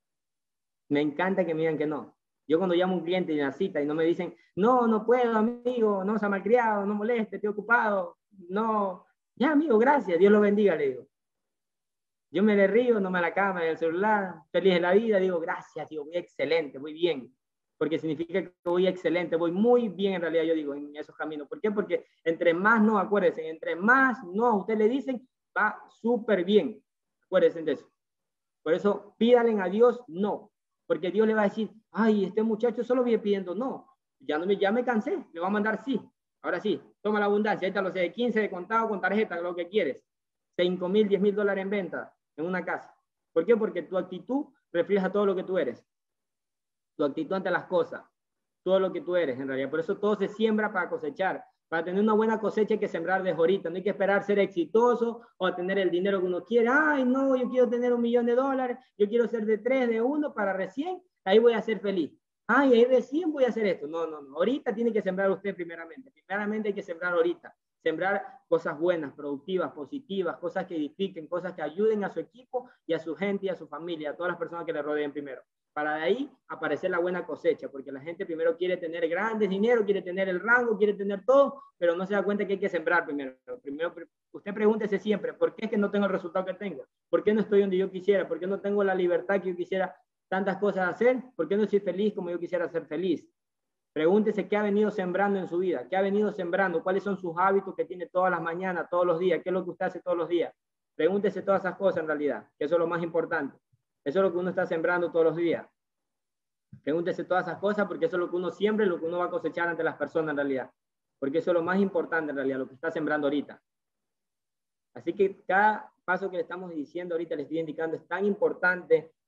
Me encanta que me digan que no. Yo cuando llamo a un cliente en la cita y no me dicen, no puedo, amigo, no sea malcriado, no moleste, estoy ocupado, no, ya amigo, gracias, Dios lo bendiga, le digo. Yo me le río, no me la cama del celular, feliz de la vida, digo, gracias, digo, voy excelente, voy bien. Porque significa que voy excelente, voy muy bien en realidad, yo digo, en esos caminos. ¿Por qué? Porque entre más no, acuérdense, entre más no a usted le dicen, va súper bien. Acuérdense de eso. Por eso, pídanle a Dios no. Porque Dios le va a decir, ay, este muchacho solo viene pidiendo no. Ya me cansé, le va a mandar sí. Ahora sí, toma la abundancia, ahí está, lo sé, de 15 de contado con tarjeta, lo que quieres. 5,000, 10,000 dólares en venta en una casa. ¿Por qué? Porque tu actitud refleja todo lo que tú eres. Tu actitud ante las cosas, todo lo que tú eres en realidad. Por eso todo se siembra para cosechar. Para tener una buena cosecha hay que sembrar desde ahorita. No hay que esperar ser exitoso o tener el dinero que uno quiere. Ay, no, yo quiero tener $1,000,000. Yo quiero ser de 3, de 1 para recién. Ahí voy a ser feliz. Ay, ahí recién voy a hacer esto. No. Ahorita tiene que sembrar usted primeramente. Primeramente hay que sembrar ahorita. Sembrar cosas buenas, productivas, positivas, cosas que edifiquen, cosas que ayuden a su equipo y a su gente y a su familia, a todas las personas que le rodeen primero. Para de ahí aparecer la buena cosecha, porque la gente primero quiere tener grandes dinero, quiere tener el rango, quiere tener todo, pero no se da cuenta que hay que sembrar primero. Primero, usted pregúntese siempre, ¿por qué es que no tengo el resultado que tengo? ¿Por qué no estoy donde yo quisiera? ¿Por qué no tengo la libertad que yo quisiera tantas cosas hacer? ¿Por qué no soy feliz como yo quisiera ser feliz? Pregúntese qué ha venido sembrando en su vida, qué ha venido sembrando, cuáles son sus hábitos que tiene todas las mañanas, todos los días, qué es lo que usted hace todos los días. Pregúntese todas esas cosas en realidad, que eso es lo más importante. Eso es lo que uno está sembrando todos los días. Pregúntese todas esas cosas porque eso es lo que uno siembra y lo que uno va a cosechar ante las personas en realidad. Porque eso es lo más importante en realidad, lo que está sembrando ahorita. Así que cada paso que le estamos diciendo ahorita, le estoy indicando, es tan importante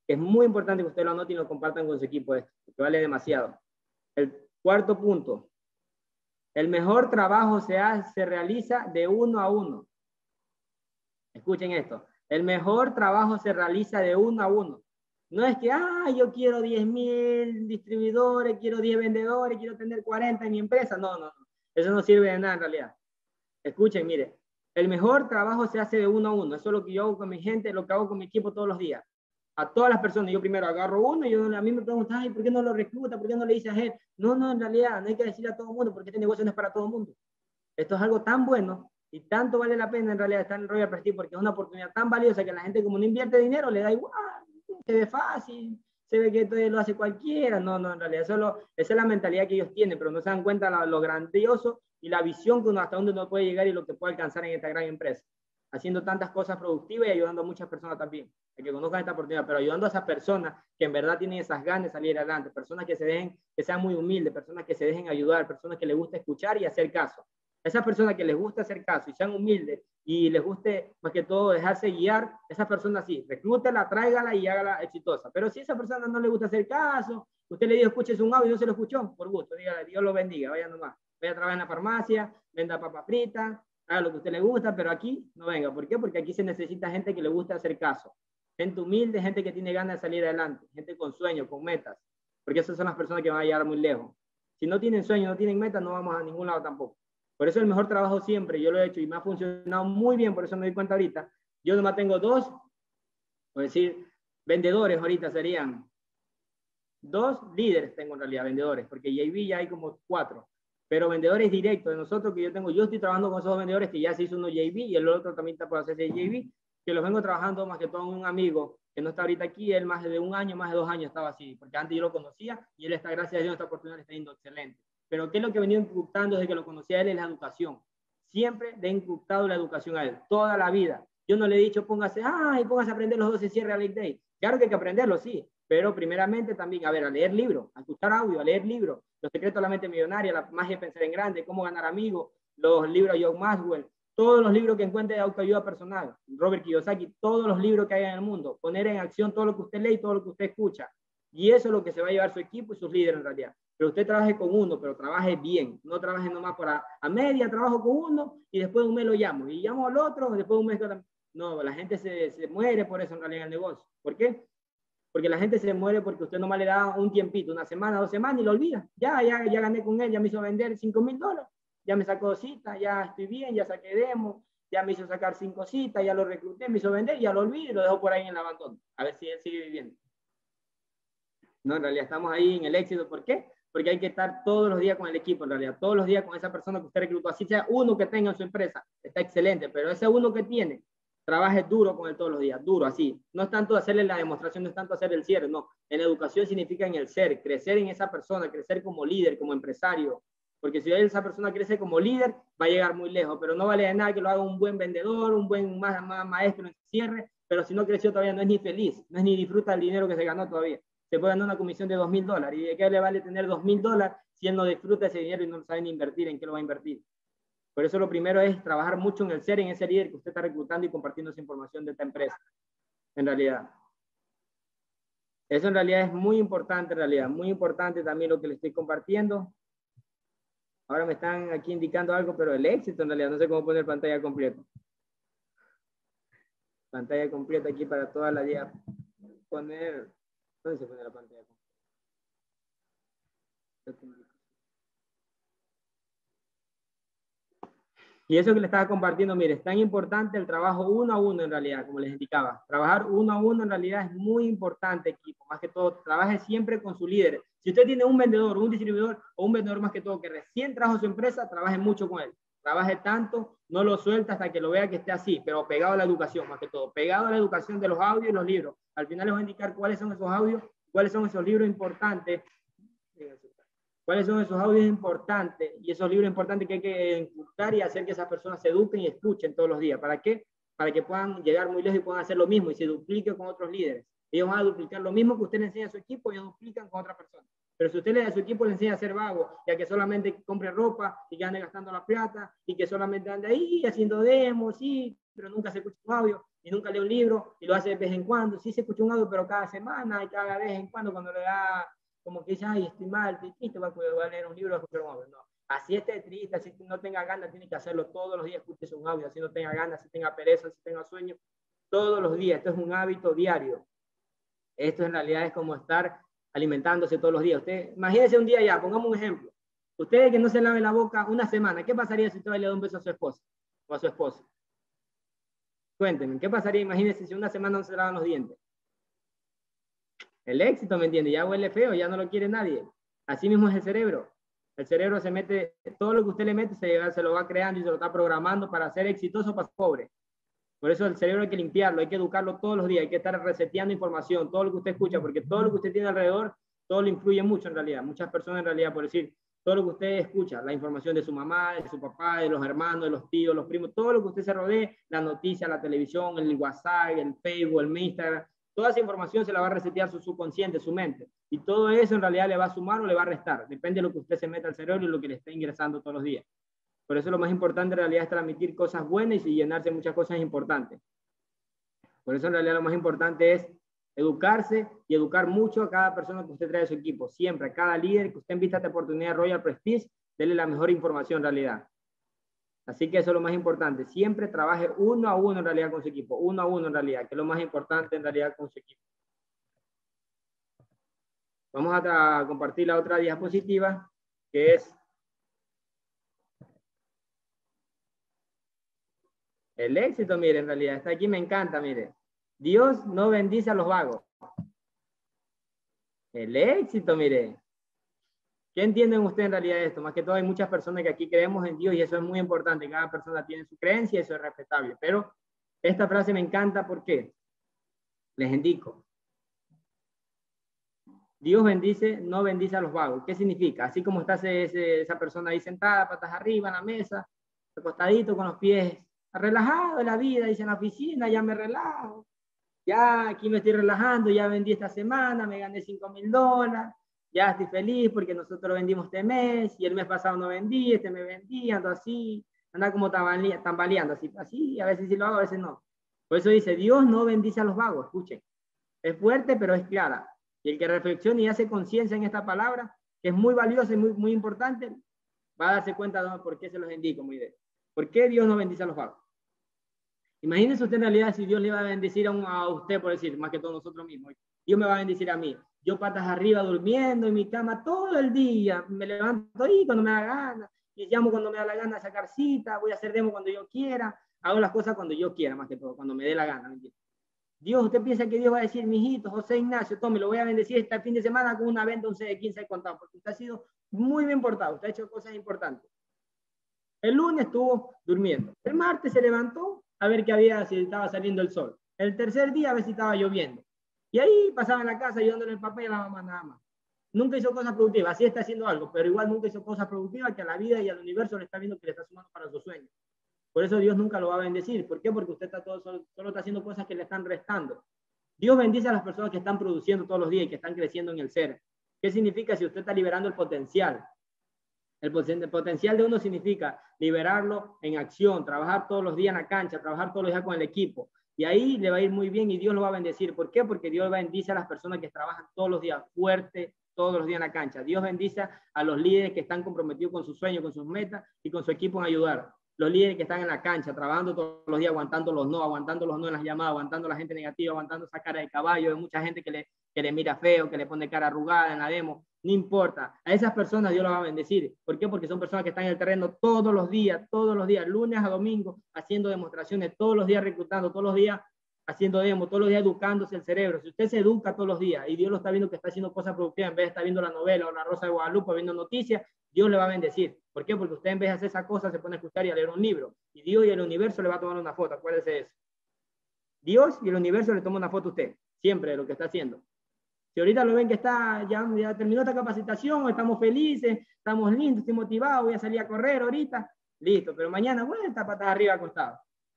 Es muy importante que ustedes lo anoten y lo compartan con su equipo, esto, porque vale demasiado. El cuarto punto. El mejor trabajo se realiza de uno a uno. Escuchen esto. El mejor trabajo se realiza de uno a uno. No es que, yo quiero 10.000 distribuidores, quiero 10 vendedores, quiero tener 40 en mi empresa. No, no, no. Eso no sirve de nada en realidad. Escuchen, mire. El mejor trabajo se hace de uno a uno. Eso es lo que yo hago con mi gente, lo que hago con mi equipo todos los días. A todas las personas, yo primero agarro uno y a mí me preguntan, ¿por qué no lo recluta? ¿Por qué no le dice a él? No, no, en realidad no hay que decirle a todo el mundo porque este negocio no es para todo el mundo. Esto es algo tan bueno y tanto vale la pena en realidad estar en Royal Prestige porque es una oportunidad tan valiosa que la gente como no invierte dinero le da igual, se ve fácil, se ve que esto lo hace cualquiera. No, no, en realidad esa es la mentalidad que ellos tienen, pero no se dan cuenta lo grandioso y la visión que uno hasta dónde uno puede llegar y lo que puede alcanzar en esta gran empresa, haciendo tantas cosas productivas y ayudando a muchas personas también, a que conozcan esta oportunidad, pero ayudando a esas personas que en verdad tienen esas ganas de salir adelante, personas que que sean muy humildes, personas que se dejen ayudar, personas que les gusta escuchar y hacer caso. Esas personas que les gusta hacer caso y sean humildes y les guste más que todo dejarse guiar, esas personas sí, reclútela, tráigala y hágala exitosa. Pero si a esa persona no le gusta hacer caso, usted le dijo, escuche un audio y no se lo escuchó, por gusto, dígale, Dios lo bendiga, vaya nomás. Vaya a trabajar en la farmacia, venda papas fritas, haga lo que a usted le gusta, pero aquí no venga. ¿Por qué? Porque aquí se necesita gente que le gusta hacer caso. Gente humilde, gente que tiene ganas de salir adelante, gente con sueños, con metas, porque esas son las personas que van a llegar muy lejos. Si no tienen sueños, no tienen metas, no vamos a ningún lado tampoco. Por eso el mejor trabajo siempre, yo lo he hecho y me ha funcionado muy bien, por eso me doy cuenta ahorita. Yo nomás tengo dos, es decir, vendedores ahorita serían 2 líderes tengo en realidad, vendedores, porque JV ya hay como 4, pero vendedores directos de nosotros que yo estoy trabajando con esos 2 vendedores que ya se hizo uno JV y el otro también está por hacerse JV, que los vengo trabajando más que todo con un amigo que no está ahorita aquí, él más de 1 año, más de 2 años estaba así, porque antes yo lo conocía y él está, gracias a Dios, esta oportunidad le está yendo excelente. Pero ¿qué es lo que he venido inculcando desde que lo conocí a él? Es la educación. Siempre le he inculcado la educación a él, toda la vida. Yo no le he dicho, póngase a aprender los 12 cierres a Lake Day. Claro que hay que aprenderlo, sí, pero primeramente también, a leer libros, a escuchar audio, a leer libros, Los secretos de la mente millonaria, La magia de pensar en grande, Cómo ganar amigos, los libros de John Maxwell, todos los libros que encuentre de autoayuda personal, Robert Kiyosaki, todos los libros que hay en el mundo, poner en acción todo lo que usted lee y todo lo que usted escucha. Y eso es lo que se va a llevar su equipo y sus líderes en realidad. Pero usted trabaje con uno, pero trabaje bien. No trabaje nomás a media, trabajo con uno y después de un mes lo llamo. Y llamo al otro, después de un mes... No, la gente se muere por eso en realidad en el negocio. ¿Por qué? Porque la gente se muere porque usted nomás le da un tiempito, 1 semana, 2 semanas y lo olvida. Ya gané con él, ya me hizo vender $5,000. Ya me sacó citas, ya estoy bien, ya saqué demo, ya me hizo sacar 5 citas, ya lo recluté, me hizo vender, ya lo olvidé y lo dejo por ahí en el abandono. A ver si él sigue viviendo. No, en realidad estamos ahí en el éxito. ¿Por qué? Porque hay que estar todos los días con el equipo, en realidad, todos los días con esa persona que usted reclutó, así sea uno que tenga en su empresa, está excelente, pero ese uno que tiene, trabaje duro con él todos los días, duro, así. No es tanto hacerle la demostración, no es tanto hacer el cierre, no. En educación significa en el ser, crecer en esa persona, crecer como líder, como empresario, porque si esa persona crece como líder, va a llegar muy lejos, pero no vale de nada que lo haga un buen vendedor, un buen maestro en cierre, pero si no creció todavía no es ni feliz, no es ni disfruta el dinero que se ganó todavía. Se puede ganar una comisión de $2,000. ¿Y de qué le vale tener $2,000 si él no disfruta ese dinero y no sabe ni invertir? ¿En qué lo va a invertir? Por eso lo primero es trabajar mucho en el ser, en ese líder que usted está reclutando y compartiendo esa información de esta empresa. En realidad. Eso en realidad es muy importante, en realidad. Muy importante también lo que le estoy compartiendo. Ahora me están aquí indicando algo, pero el éxito en realidad, no sé cómo poner pantalla completa. Pantalla completa aquí para toda la día. ¿Dónde se pone la pantalla completa? Y eso que le estaba compartiendo, mire, es tan importante el trabajo 1 a 1 en realidad, como les indicaba. Trabajar 1 a 1 en realidad es muy importante, equipo. Más que todo, trabaje siempre con su líder. Si usted tiene un vendedor, un distribuidor o un vendedor más que todo que recién trajo su empresa, trabaje mucho con él. Trabaje tanto, no lo suelta hasta que lo vea que esté así, pero pegado a la educación más que todo. Pegado a la educación de los audios y los libros. Al final les voy a indicar cuáles son esos audios, cuáles son esos libros importantes. ¿Cuáles son esos audios importantes y esos libros importantes que hay que inculcar y hacer que esas personas se eduquen y escuchen todos los días? ¿Para qué? Para que puedan llegar muy lejos y puedan hacer lo mismo y se dupliquen con otros líderes. Ellos van a duplicar lo mismo que usted le enseña a su equipo, ellos duplican con otra persona. Pero si usted a su equipo le enseña a ser vago, ya que solamente compre ropa y que ande gastando la plata y que solamente ande ahí haciendo demos, sí, pero nunca se escucha un audio, y nunca lee un libro y lo hace de vez en cuando. Sí se escucha un audio, pero cada semana y cada vez en cuando le da como que dice, ay, estoy mal, estoy triste, voy a leer un libro, voy a escuchar un audio. No. Así esté triste, así no tenga ganas, tiene que hacerlo todos los días, escuche un audio, así no tenga ganas, así tenga pereza, así tenga sueño, todos los días. Esto es un hábito diario. Esto en realidad es como estar alimentándose todos los días. Usted, imagínese un día ya, pongamos un ejemplo. Usted que no se lave la boca una semana, ¿qué pasaría si usted le da un beso a su esposa o a su esposo? Cuéntenme, ¿qué pasaría? Imagínese si una semana no se lavan los dientes. El éxito, ¿me entiende? Ya huele feo, ya no lo quiere nadie. Así mismo es el cerebro. El cerebro se mete, todo lo que usted le mete se lo va creando y se lo está programando para ser exitoso o para ser pobre. Por eso el cerebro hay que limpiarlo, hay que educarlo todos los días, hay que estar reseteando información, todo lo que usted escucha, porque todo lo que usted tiene alrededor, todo lo influye mucho en realidad. Muchas personas en realidad, por decir, todo lo que usted escucha, la información de su mamá, de su papá, de los hermanos, de los tíos, los primos, todo lo que usted se rodee, la noticia, la televisión, el WhatsApp, el Facebook, el Instagram, toda esa información se la va a resetear su subconsciente, su mente. Y todo eso en realidad le va a sumar o le va a restar. Depende de lo que usted se meta al cerebro y lo que le esté ingresando todos los días. Por eso lo más importante en realidad es transmitir cosas buenas y llenarse de muchas cosas importantes. Por eso en realidad lo más importante es educarse y educar mucho a cada persona que usted trae a su equipo. Siempre, a cada líder que usted invita a esta oportunidad de Royal Prestige, déle la mejor información en realidad. Así que eso es lo más importante. Siempre trabaje uno a uno en realidad con su equipo. Uno a uno en realidad, que es lo más importante en realidad con su equipo. Vamos a compartir la otra diapositiva, que es el éxito. Mire, en realidad, está aquí, me encanta, mire. Dios no bendice a los vagos. El éxito, mire. ¿Qué entienden ustedes en realidad de esto? Más que todo hay muchas personas que aquí creemos en Dios y eso es muy importante. Cada persona tiene su creencia y eso es respetable. Pero esta frase me encanta porque les indico. Dios bendice, no bendice a los vagos. ¿Qué significa? Así como está esa persona ahí sentada, patas arriba en la mesa, acostadito con los pies, relajado en la vida, dice en la oficina, ya me relajo. Ya aquí me estoy relajando, ya vendí esta semana, me gané $5,000, ya estoy feliz porque nosotros vendimos este mes y el mes pasado no vendí, este me vendí, ando así, anda como tambaleando, así, a veces sí lo hago, a veces no. Por eso dice, Dios no bendice a los vagos, escuchen. Es fuerte, pero es clara. Y el que reflexione y hace conciencia en esta palabra, que es muy valiosa y muy, muy importante, va a darse cuenta de por qué se los indico, muy bien. ¿Por qué Dios no bendice a los vagos? Imagínese usted en realidad si Dios le va a bendecir a usted, por decir, más que todos nosotros mismos. Dios me va a bendecir a mí. Yo patas arriba durmiendo en mi cama todo el día. Me levanto ahí cuando me da gana. Y llamo cuando me da la gana a sacar cita. Voy a hacer demo cuando yo quiera. Hago las cosas cuando yo quiera, más que todo, cuando me dé la gana. Dios, usted piensa que Dios va a decir, mijito, José Ignacio, tome, lo voy a bendecir este fin de semana con una venta, 11 de 15 contado, porque usted ha sido muy bien portado. Usted ha hecho cosas importantes. El lunes estuvo durmiendo. El martes se levantó a ver qué había, si estaba saliendo el sol. El tercer día a ver si estaba lloviendo. Y ahí pasaba en la casa ayudándole al papá y a la mamá nada más. Nunca hizo cosas productivas, sí está haciendo algo, pero igual nunca hizo cosas productivas que a la vida y al universo le está viendo que le está sumando para sus sueños. Por eso Dios nunca lo va a bendecir. ¿Por qué? Porque usted está solo está haciendo cosas que le están restando. Dios bendice a las personas que están produciendo todos los días y que están creciendo en el ser. ¿Qué significa si usted está liberando el potencial? El potencial de uno significa liberarlo en acción, trabajar todos los días en la cancha, trabajar todos los días con el equipo. Y ahí le va a ir muy bien y Dios lo va a bendecir. ¿Por qué? Porque Dios bendice a las personas que trabajan todos los días fuerte, todos los días en la cancha. Dios bendice a los líderes que están comprometidos con sus sueños, con sus metas y con su equipo en ayudar. Los líderes que están en la cancha, trabajando todos los días, aguantando los no en las llamadas, aguantando a la gente negativa, aguantando esa cara de caballo, de mucha gente que le mira feo, que le pone cara arrugada en la demo. No importa, a esas personas Dios las va a bendecir. ¿Por qué? Porque son personas que están en el terreno todos los días, lunes a domingo, haciendo demostraciones, todos los días reclutando, todos los días haciendo demo, todos los días educándose el cerebro. Si usted se educa todos los días y Dios lo está viendo que está haciendo cosas productivas, en vez de estar viendo la novela o la Rosa de Guadalupe, viendo noticias, Dios le va a bendecir. ¿Por qué? Porque usted en vez de hacer esa cosa se pone a escuchar y a leer un libro. Y Dios y el universo le va a tomar una foto, acuérdese de eso. Dios y el universo le toma una foto a usted, siempre de lo que está haciendo. Si ahorita lo ven que ya terminó esta capacitación, estamos felices, estamos lindos, estoy motivado, voy a salir a correr ahorita, listo, pero mañana vuelta patas arriba acostado.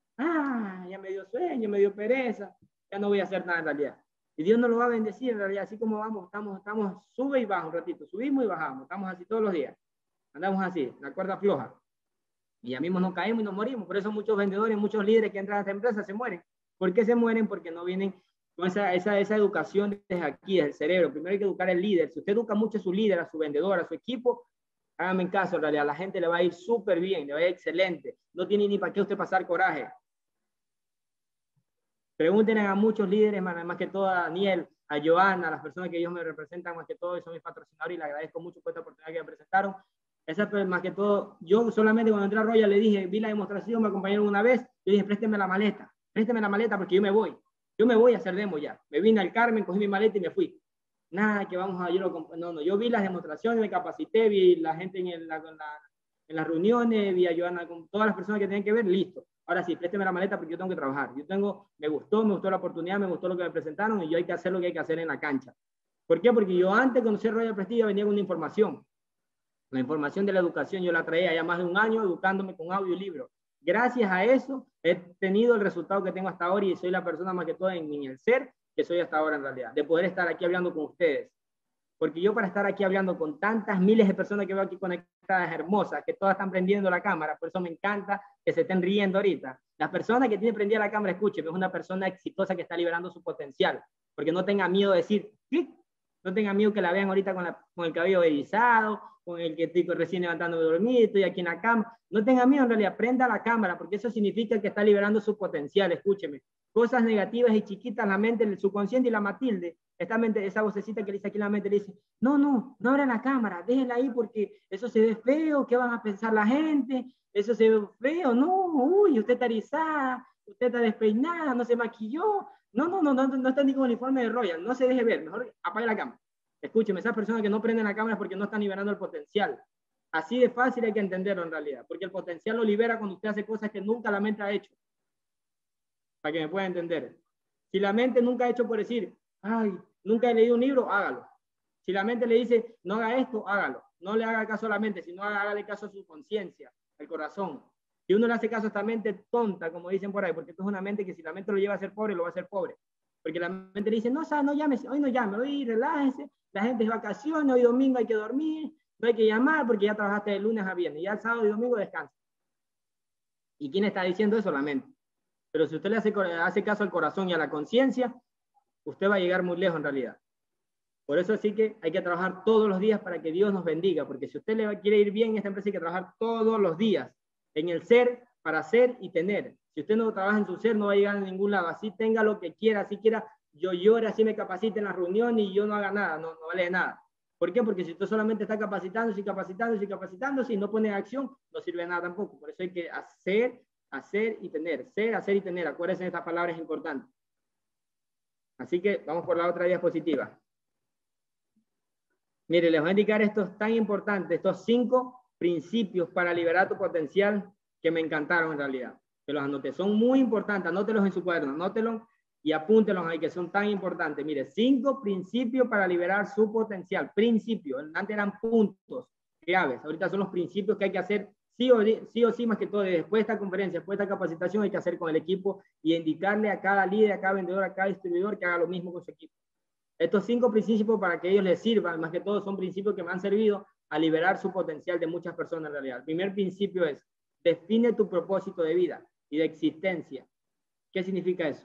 Ya me dio sueño, me dio pereza, ya no voy a hacer nada en realidad. Y Dios nos lo va a bendecir en realidad, así como vamos, estamos sube y baja un ratito, subimos y bajamos, estamos así todos los días, andamos así, la cuerda floja. Y ya mismo nos caemos y nos morimos, por eso muchos vendedores, muchos líderes que entran a esta empresa se mueren, ¿Por qué se mueren? Porque no vienen con esa educación desde aquí, desde el cerebro. Primero hay que educar al líder. Si usted educa mucho a su líder, a su vendedor, a su equipo, hágame caso, en realidad a la gente le va a ir súper bien, le va a ir excelente. No tiene ni para qué usted pasar coraje. Pregúntenle a muchos líderes, más que todo a Daniel, a Joana, a las personas que ellos me representan, más que todo, son mis patrocinadores y le agradezco mucho por esta oportunidad que me presentaron. Esa, pues, más que todo, yo solamente cuando entré a Royal le dije, vi la demostración, me acompañaron una vez, yo dije, présteme la maleta porque yo me voy a hacer demo ya. Me vine al Carmen, cogí mi maleta y me fui. Nada, que vamos a, yo vi las demostraciones, me capacité, vi la gente en las reuniones, vi a Joana con todas las personas que tenían que ver, listo. Ahora sí, présteme la maleta porque yo tengo que trabajar. Me gustó la oportunidad, me gustó lo que me presentaron y yo hay que hacer lo que hay que hacer en la cancha. ¿Por qué? Porque yo antes de conocer Royal Prestige venía con una información. La información de la educación yo la traía ya más de un año educándome con audio y libro. Gracias a eso he tenido el resultado que tengo hasta ahora y soy la persona más que todo en el ser que soy hasta ahora en realidad, de poder estar aquí hablando con ustedes. Porque yo para estar aquí hablando con tantas miles de personas que veo aquí conectadas, hermosas, que todas están prendiendo la cámara, por eso me encanta que se estén riendo ahorita. La persona que tiene prendida la cámara, escuche, es una persona exitosa que está liberando su potencial, porque no tenga miedo de decir clic, no tenga miedo que la vean ahorita con el cabello erizado, con el que estoy recién levantándome dormido, estoy aquí en la cama. No tenga miedo, en realidad, prenda la cámara, porque eso significa que está liberando su potencial, escúcheme. Cosas negativas y chiquitas, la mente, el subconsciente y la Matilde, esa vocecita que le dice aquí en la mente, le dice, no abra la cámara, déjenla ahí porque eso se ve feo, ¿qué van a pensar la gente? Eso se ve feo, no, uy, usted está erizada, usted está despeinada, no se maquilló, no está ni con uniforme de Royal, no se deje ver, mejor apague la cámara. Escúcheme, esas personas que no prenden la cámara es porque no están liberando el potencial. Así de fácil hay que entenderlo en realidad, porque el potencial lo libera cuando usted hace cosas que nunca la mente ha hecho. Para que me pueda entender. Si la mente nunca ha hecho por decir, ay, nunca he leído un libro, hágalo. Si la mente le dice, no haga esto, hágalo. No le haga caso a la mente, sino hágale caso a su conciencia, al corazón. Si uno le hace caso a esta mente tonta, como dicen por ahí, porque esto es una mente que si la mente lo lleva a ser pobre, lo va a hacer pobre. Porque la mente le dice, no llames, hoy no llame, hoy relájese, la gente es vacaciones, hoy domingo hay que dormir, no hay que llamar porque ya trabajaste de lunes a viernes, ya el sábado y domingo descansa. ¿Y quién está diciendo eso? La mente. Pero si usted le hace caso al corazón y a la conciencia, usted va a llegar muy lejos en realidad. Por eso sí que hay que trabajar todos los días para que Dios nos bendiga, porque si usted quiere ir bien en esta empresa hay que trabajar todos los días en el ser, para hacer y tener. Si usted no trabaja en su ser no va a llegar a ningún lado, así tenga lo que quiera, así quiera, yo llore, así me capacite en la reunión y yo no haga nada, no vale de nada. ¿Por qué? Porque si usted solamente está capacitándose y no pone en acción, no sirve de nada tampoco. Por eso hay que hacer y tener, ser, hacer y tener. Acuérdense de estas palabras importantes. Así que vamos por la otra diapositiva. Mire, les voy a indicar estos tan importantes, estos 5 principios para liberar tu potencial que me encantaron en realidad. Que los anoté, son muy importantes, anótelos en su cuaderno, anótelos y apúntelos ahí que son tan importantes. Mire, 5 principios para liberar su potencial. Principios, antes eran puntos claves, ahorita son los principios que hay que hacer sí o sí, más que todo, después de esta conferencia, después de esta capacitación, hay que hacer con el equipo y indicarle a cada líder, a cada vendedor, a cada distribuidor que haga lo mismo con su equipo. Estos 5 principios para que ellos les sirvan, más que todo son principios que me han servido a liberar su potencial de muchas personas en realidad. El primer principio es, define tu propósito de vida y de existencia. ¿Qué significa eso?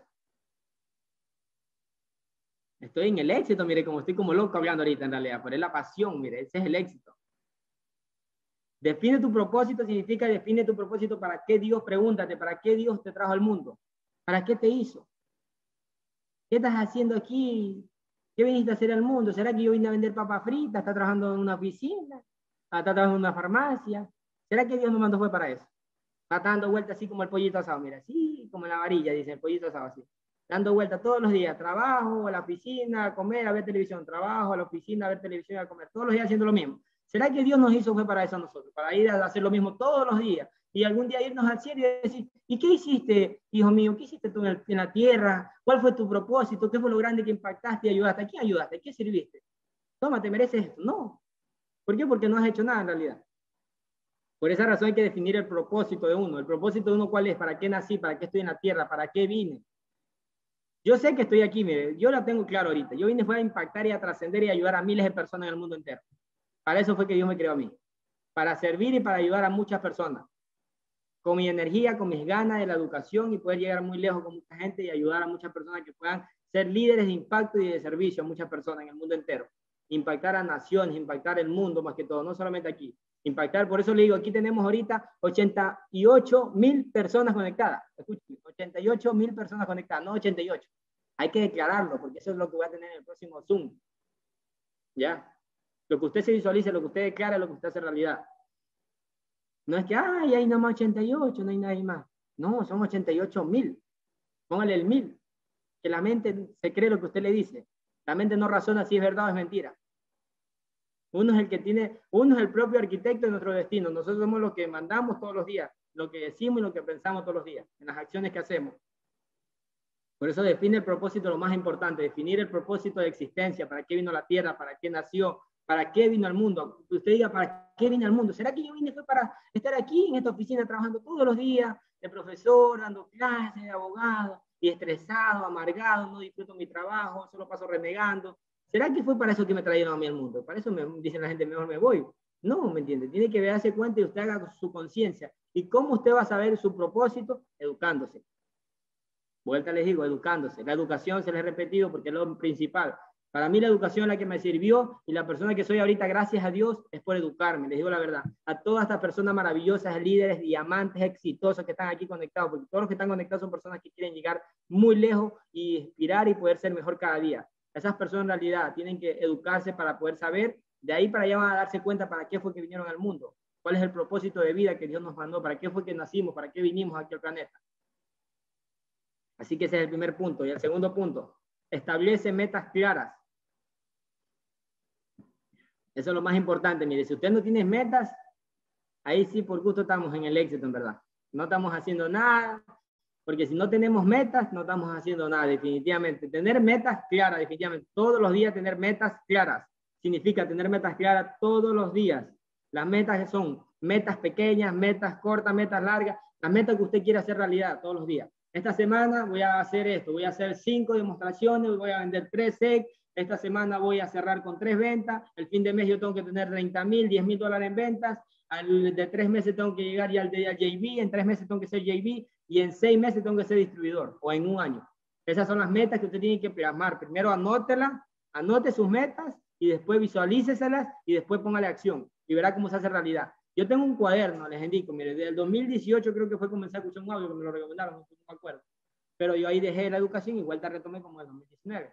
Estoy en el éxito, mire, como estoy como loco hablando ahorita en realidad, pero es la pasión, mire, ese es el éxito. Define tu propósito significa define tu propósito para qué Dios, pregúntate, para qué Dios te trajo al mundo, para qué te hizo, qué estás haciendo aquí, qué viniste a hacer al mundo, ¿será que yo vine a vender papas fritas, está trabajando en una oficina, está trabajando en una farmacia? ¿Será que Dios nos mandó fue para eso? Está dando vueltas así como el pollito asado, mira, así como en la varilla, dice el pollito asado así. Dando vueltas todos los días, trabajo, a la oficina, a comer, a ver televisión, trabajo, a la oficina, a ver televisión, a comer, todos los días haciendo lo mismo. ¿Será que Dios nos hizo fue para eso a nosotros? Para ir a hacer lo mismo todos los días y algún día irnos al cielo y decir, ¿y qué hiciste, hijo mío? ¿Qué hiciste tú en la tierra? ¿Cuál fue tu propósito? ¿Qué fue lo grande que impactaste y ayudaste? ¿A quién ayudaste? ¿A qué serviste? Toma, ¿te mereces esto? No. ¿Por qué? Porque no has hecho nada en realidad. Por esa razón hay que definir el propósito de uno. ¿El propósito de uno cuál es? ¿Para qué nací? ¿Para qué estoy en la tierra? ¿Para qué vine? Yo sé que estoy aquí, mire, yo la tengo claro ahorita. Yo vine fue a impactar y a trascender y a ayudar a miles de personas en el mundo entero. Para eso fue que Dios me creó a mí. Para servir y para ayudar a muchas personas. con mi energía, con mis ganas de la educación y poder llegar muy lejos con mucha gente y ayudar a muchas personas que puedan ser líderes de impacto y de servicio a muchas personas en el mundo entero. Impactar a naciones, impactar el mundo más que todo, no solamente aquí. Impactar, por eso le digo, aquí tenemos ahorita 88,000 personas conectadas. Escuchen, 88,000 personas conectadas, no 88. Hay que declararlo, porque eso es lo que voy a tener en el próximo Zoom. ¿Ya? Lo que usted se visualice, lo que usted declara, lo que usted hace realidad. No es que, ay, hay nomás 88, no hay nadie más. No, son 88,000. Póngale el 1000. Que la mente se cree lo que usted le dice. La mente no razona si es verdad o es mentira. Uno es el que tiene, uno es el propio arquitecto de nuestro destino. Nosotros somos los que mandamos todos los días, lo que decimos y lo que pensamos todos los días, en las acciones que hacemos. Por eso define el propósito lo más importante, definir el propósito de existencia, para qué vino la tierra, para qué nació, para qué vino al mundo. Usted diga, ¿para qué vine al mundo? ¿Será que yo vine fue para estar aquí en esta oficina trabajando todos los días, de profesor, dando clases, de abogado, y estresado, amargado, no disfruto mi trabajo, solo paso renegando? ¿Será que fue para eso que me trajeron a mí al mundo? Para eso me dicen la gente, mejor me voy. No, ¿me entiende? Tiene que darse cuenta y usted haga su conciencia. ¿Y cómo usted va a saber su propósito? Educándose. Vuelta les digo, educándose. La educación se les he repetido porque es lo principal. Para mí la educación es la que me sirvió y la persona que soy ahorita, gracias a Dios, es por educarme. Les digo la verdad. A todas estas personas maravillosas, líderes, diamantes, exitosos que están aquí conectados, porque todos los que están conectados son personas que quieren llegar muy lejos y inspirar y poder ser mejor cada día. Esas personas en realidad tienen que educarse para poder saber, de ahí para allá van a darse cuenta para qué fue que vinieron al mundo, cuál es el propósito de vida que Dios nos mandó, para qué fue que nacimos, para qué vinimos aquí al planeta. Así que ese es el primer punto. Y el segundo punto, establece metas claras. Eso es lo más importante. Mire, si usted no tiene metas, ahí sí por gusto estamos en el éxito, en verdad. No estamos haciendo nada, porque si no tenemos metas, no estamos haciendo nada, definitivamente. Tener metas claras, definitivamente. Todos los días tener metas claras. Significa tener metas claras todos los días. Las metas son metas pequeñas, metas cortas, metas largas. Las metas que usted quiere hacer realidad todos los días. Esta semana voy a hacer esto, voy a hacer 5 demostraciones, voy a vender 3 SEC, esta semana voy a cerrar con 3 ventas, el fin de mes yo tengo que tener 30,000, 10,000 dólares en ventas, de 3 meses tengo que llegar ya al JV, en 3 meses tengo que ser JV y en 6 meses tengo que ser distribuidor o en un año. Esas son las metas que usted tiene que plasmar. Primero anótelas, anote sus metas y después visualíceselas y después póngale acción y verá cómo se hace realidad. Yo tengo un cuaderno, les indico, mire, desde el 2018 creo que fue comenzar a escuchar un audio que me lo recomendaron, no me acuerdo. Pero yo ahí dejé la educación y vuelta retomé como en 2019.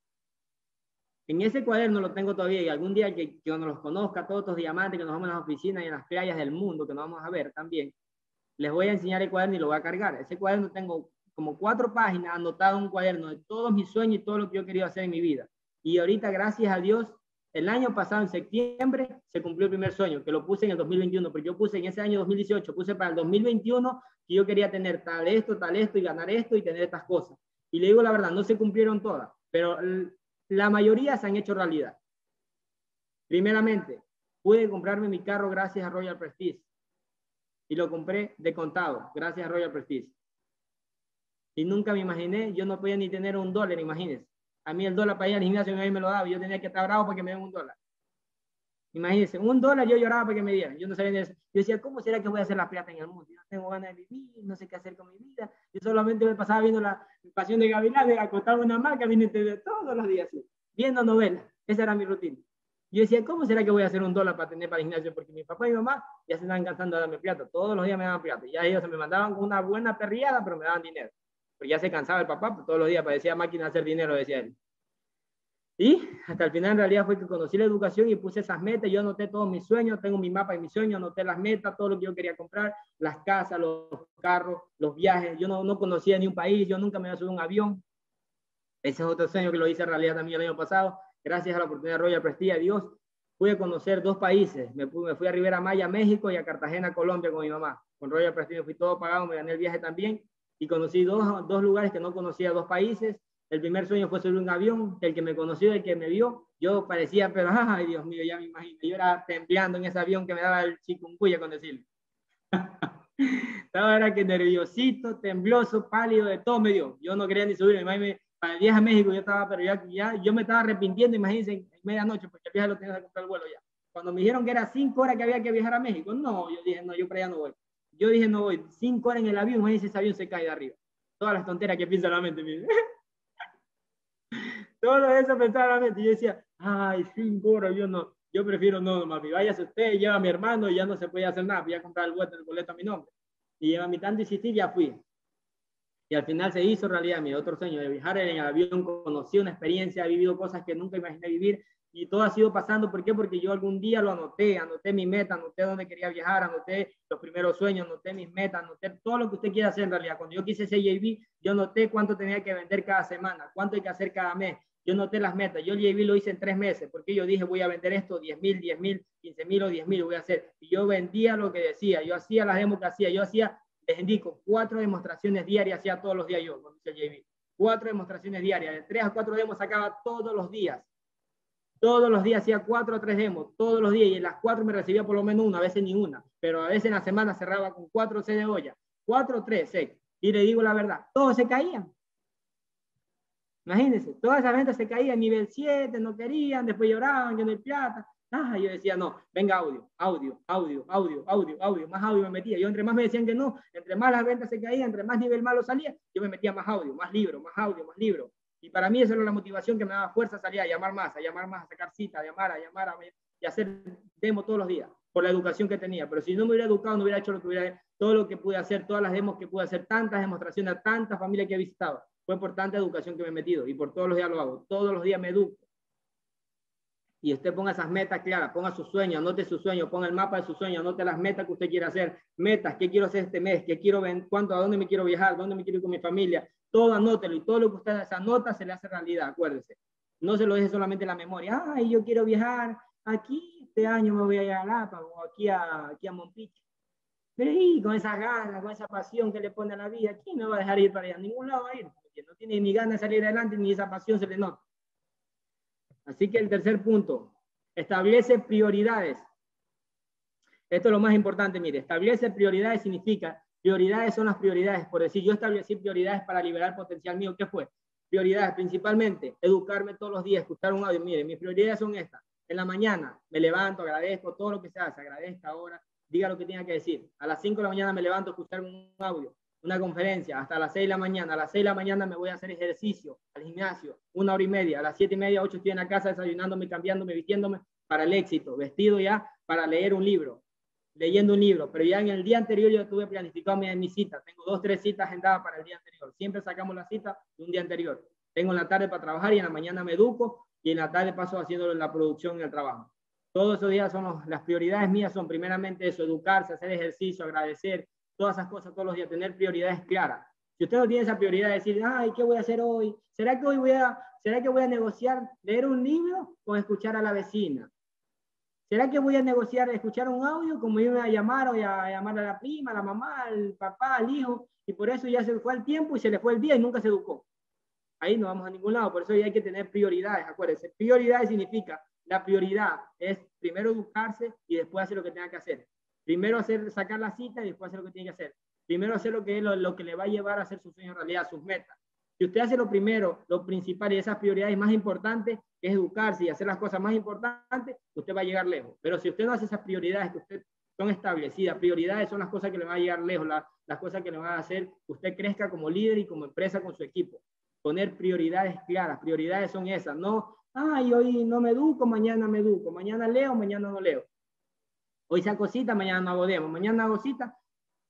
En ese cuaderno lo tengo todavía y algún día que cuando los conozca, todos estos diamantes que nos vamos a las oficinas y en las playas del mundo que nos vamos a ver también, les voy a enseñar el cuaderno y lo voy a cargar. Ese cuaderno tengo como 4 páginas anotado en un cuaderno de todos mis sueños y todo lo que yo quería hacer en mi vida. Y ahorita, gracias a Dios, el año pasado, en septiembre, se cumplió el primer sueño, que lo puse en el 2021, porque yo puse en ese año 2018, puse para el 2021 que yo quería tener tal esto, y ganar esto y tener estas cosas. Y le digo la verdad, no se cumplieron todas, pero la mayoría se han hecho realidad. Primeramente, pude comprarme mi carro gracias a Royal Prestige. Y lo compré de contado, gracias a Royal Prestige. Y nunca me imaginé, yo no podía ni tener $1, imagínense. A mí el dólar para ir al gimnasio a mí me lo daba y yo tenía que estar bravo para que me den $1. Imagínense, $1 yo lloraba para que me dieran. Yo no sabía ni eso. Yo decía, ¿cómo será que voy a hacer la plata en el mundo? Yo no tengo ganas de vivir, no sé qué hacer con mi vida. Yo solamente me pasaba viendo la Pasión de Gavilanes, acostaba una hamaca, vine todos los días así, viendo novelas. Esa era mi rutina. Yo decía, ¿cómo será que voy a hacer $1 para tener para el gimnasio? Porque mi papá y mi mamá ya se estaban cansando de darme plata. Todos los días me daban plata. Ya ellos se me mandaban con una buena perriada, pero me daban dinero. Porque ya se cansaba el papá, pues todos los días parecía máquina de hacer dinero, decía él. Y hasta el final en realidad fue que conocí la educación y puse esas metas. Yo anoté todos mis sueños, tengo mi mapa y mis sueños, anoté las metas, todo lo que yo quería comprar, las casas, los carros, los viajes. Yo no conocía ni un país, yo nunca me había subido a un avión. Ese es otro sueño que lo hice en realidad también el año pasado. Gracias a la oportunidad de Royal Prestige, a Dios, pude conocer 2 países. Me fui a Rivera Maya, México, y a Cartagena, Colombia, con mi mamá. Con Royal Prestige fui todo pagado, me gané el viaje también. Y conocí dos lugares que no conocía, 2 países. El primer sueño fue subir un avión, el que me conoció, el que me vio, yo parecía, pero ay Dios mío, ya me imagino, yo era temblando en ese avión que me daba el chikungunya con decirlo. Estaba era que nerviosito, tembloso, pálido, de todo me dio. Yo no quería ni subir, para el viaje a México yo estaba, pero ya yo me estaba arrepintiendo, imagínense, en medianoche, porque el viaje lo tenía que comprar el vuelo ya. Cuando me dijeron que era 5 horas que había que viajar a México, no, yo dije, no, yo para allá no voy. Yo dije, no voy, 5 horas en el avión, imagínense, ese avión se cae de arriba. Todas las tonteras que piensa la mente, mire. Todo eso pensaba la mente. Y yo decía, ay, 5 horas, yo prefiero no, mami, váyase usted, lleva a mi hermano y ya no se puede hacer nada, voy a comprar el boleto a mi nombre. Y a mi tanto insistir, ya fui. Y al final se hizo realidad mi otro sueño de viajar en el avión, conocí una experiencia, he vivido cosas que nunca imaginé vivir y todo ha sido pasando. ¿Por qué? Porque yo algún día lo anoté mi meta, anoté dónde quería viajar, anoté los primeros sueños, anoté mis metas, anoté todo lo que usted quiera hacer en realidad. Cuando yo quise ser JB, yo anoté cuánto tenía que vender cada semana, cuánto hay que hacer cada mes. Yo anoté las metas. Yo el JB lo hice en 3 meses porque yo dije voy a vender esto, 10,000, 10,000, 15,000 o 10,000 voy a hacer. Y yo vendía lo que decía, yo hacía las demos que hacía, yo hacía, les indico, 4 demostraciones diarias hacía todos los días yo, cuando hice el JB. 4 demostraciones diarias, de 3 a 4 demos sacaba todos los días. Todos los días hacía 4 o 3 demos, todos los días, y en las 4 me recibía por lo menos una, a veces ni una, pero a veces en la semana cerraba con 4 o 6 de olla, 4 o 3, 6. Y le digo la verdad, todos se caían. Imagínense, todas esas ventas se caían, nivel 7, no querían, después lloraban, que no hay plata. Ah, yo decía, no, venga audio, más audio me metía. Yo entre más me decían que no, entre más las ventas se caían, entre más nivel malo salía, yo me metía más audio, más libro, más audio, más libro. Y para mí esa era la motivación que me daba fuerza, salía a llamar más, a sacar citas, a llamar y hacer demo todos los días, por la educación que tenía. Pero si no me hubiera educado, no hubiera hecho todo lo que pude hacer, todas las demos que pude hacer, tantas demostraciones a tantas familias que he visitado. Fue por tanta educación que me he metido y por todos los días lo hago. Todos los días me educo. Y usted ponga esas metas claras, ponga sus sueños, anote sus sueños, ponga el mapa de sus sueños, anote las metas que usted quiere hacer, metas, qué quiero hacer este mes, qué quiero ver, cuánto, a dónde me quiero viajar, dónde me quiero ir con mi familia, todo anótelo y todo lo que usted anota se le hace realidad, acuérdese. No se lo deje solamente en la memoria, ay, yo quiero viajar aquí, este año me voy a ir a Lapa o aquí a Monpiche. Pero y con esas ganas, con esa pasión que le pone a la vida, ¿quién me va a dejar ir para allá? A ningún lado va a ir, porque no tiene ni ganas de salir adelante, ni esa pasión se le nota. Así que el tercer punto, establece prioridades. Esto es lo más importante, mire, establece prioridades significa, prioridades son las prioridades, por decir, yo establecí prioridades para liberar potencial mío, ¿qué fue? Prioridades, principalmente, educarme todos los días, escuchar un audio, mire, mis prioridades son estas, en la mañana me levanto, agradezco todo lo que se hace, agradezca ahora, diga lo que tenga que decir, a las 5 de la mañana me levanto a escuchar un audio, una conferencia, hasta las 6 de la mañana, a las 6 de la mañana me voy a hacer ejercicio, al gimnasio, 1 hora y media, a las 7:30, 8 estoy en la casa desayunándome, cambiándome, vistiéndome para el éxito, vestido ya para leer un libro, leyendo un libro, pero ya en el día anterior yo tuve planificado mi cita, tengo 2 o 3 citas agendadas para el día anterior, siempre sacamos la cita de un día anterior, tengo en la tarde para trabajar y en la mañana me educo y en la tarde paso haciendo la producción y el trabajo. Todos esos días son las prioridades mías, son primeramente eso, educarse, hacer ejercicio, agradecer, todas esas cosas todos los días, tener prioridades claras. Si usted no tiene esa prioridad de decir, ay, ¿qué voy a hacer hoy? ¿Será que voy a negociar leer un libro o escuchar a la vecina? ¿Será que voy a negociar escuchar un audio como irme a llamar o a llamar a la prima, a la mamá, al papá, al hijo? Y por eso ya se fue el tiempo y se le fue el día y nunca se educó. Ahí no vamos a ningún lado, por eso ya hay que tener prioridades, acuérdense. Prioridades significa, la prioridad es primero educarse y después hacer lo que tenga que hacer. Primero sacar la cita y después hacer lo que tiene que hacer. Primero hacer lo que le va a llevar a hacer sus sueños realidad, sus metas. Si usted hace lo primero, lo principal y esas prioridades más importantes, que es educarse y hacer las cosas más importantes, usted va a llegar lejos. Pero si usted no hace esas prioridades que usted son establecidas, prioridades son las cosas que le van a llegar lejos, las cosas que le van a hacer que usted crezca como líder y como empresa con su equipo. Poner prioridades claras, prioridades son esas, no, ay, hoy no me educo, mañana me educo, mañana leo, mañana no leo. Hoy saco cita, mañana no hago demo, mañana hago cita.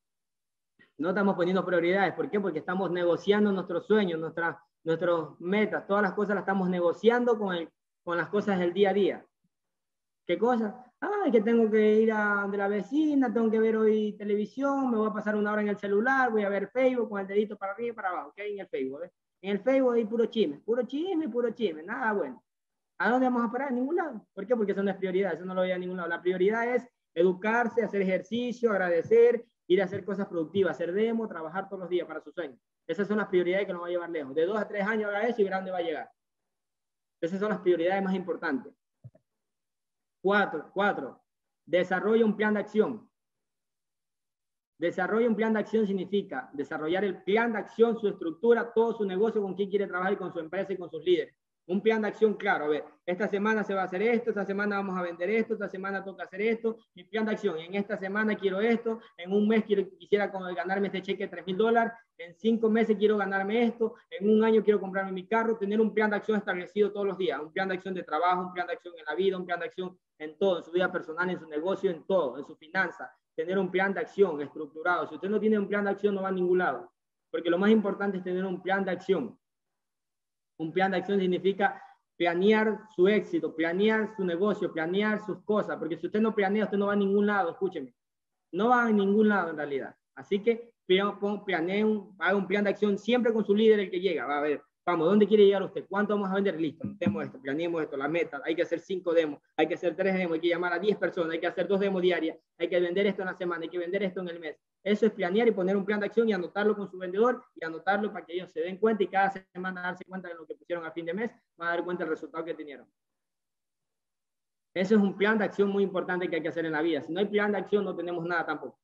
No estamos poniendo prioridades. ¿Por qué? Porque estamos negociando nuestros sueños, nuestras metas, todas las cosas las estamos negociando con las cosas del día a día. ¿Qué cosas? Ay, que tengo que ir de la vecina, tengo que ver hoy televisión, me voy a pasar 1 hora en el celular, voy a ver Facebook con el dedito para arriba y para abajo, ¿ok? En el Facebook, ¿ves? En el Facebook hay puro chisme, nada bueno. ¿A dónde vamos a parar? En ningún lado. ¿Por qué? Porque eso no es prioridad, eso no lo voy a ningún lado. La prioridad es educarse, hacer ejercicio, agradecer, ir a hacer cosas productivas, hacer demo, trabajar todos los días para sus sueños. Esas son las prioridades que nos va a llevar lejos. De 2 a 3 años haga eso y verá dónde va a llegar. Esas son las prioridades más importantes. 4. Desarrolla un plan de acción. Desarrolla un plan de acción significa desarrollar el plan de acción, su estructura, todo su negocio, con quién quiere trabajar y con su empresa y con sus líderes. Un plan de acción claro. A ver, esta semana se va a hacer esto, esta semana vamos a vender esto, esta semana toca hacer esto. Mi plan de acción, en esta semana quiero esto, en un mes quisiera ganarme este cheque de $3,000, en 5 meses quiero ganarme esto, en un año quiero comprarme mi carro, tener un plan de acción establecido todos los días, un plan de acción de trabajo, un plan de acción en la vida, un plan de acción en todo, en su vida personal, en su negocio, en todo, en su finanza. Tener un plan de acción estructurado. Si usted no tiene un plan de acción, no va a ningún lado, porque lo más importante es tener un plan de acción. Un plan de acción significa planear su éxito, planear su negocio, planear sus cosas, porque si usted no planea, usted no va a ningún lado, escúcheme, no va a ningún lado en realidad. Así que haga un plan de acción siempre con su líder, el que llega. Va a ver, vamos, ¿dónde quiere llegar usted? ¿Cuánto vamos a vender? Listo, tenemos esto, planeemos esto, la meta, hay que hacer 5 demos, hay que hacer 3 demos, hay que llamar a 10 personas, hay que hacer 2 demos diarias, hay que vender esto en la semana, hay que vender esto en el mes. Eso es planear y poner un plan de acción y anotarlo con su vendedor y anotarlo para que ellos se den cuenta y cada semana darse cuenta de lo que pusieron a fin de mes, van a dar cuenta del resultado que tenieron. Eso es un plan de acción muy importante que hay que hacer en la vida. Si no hay plan de acción, no tenemos nada tampoco.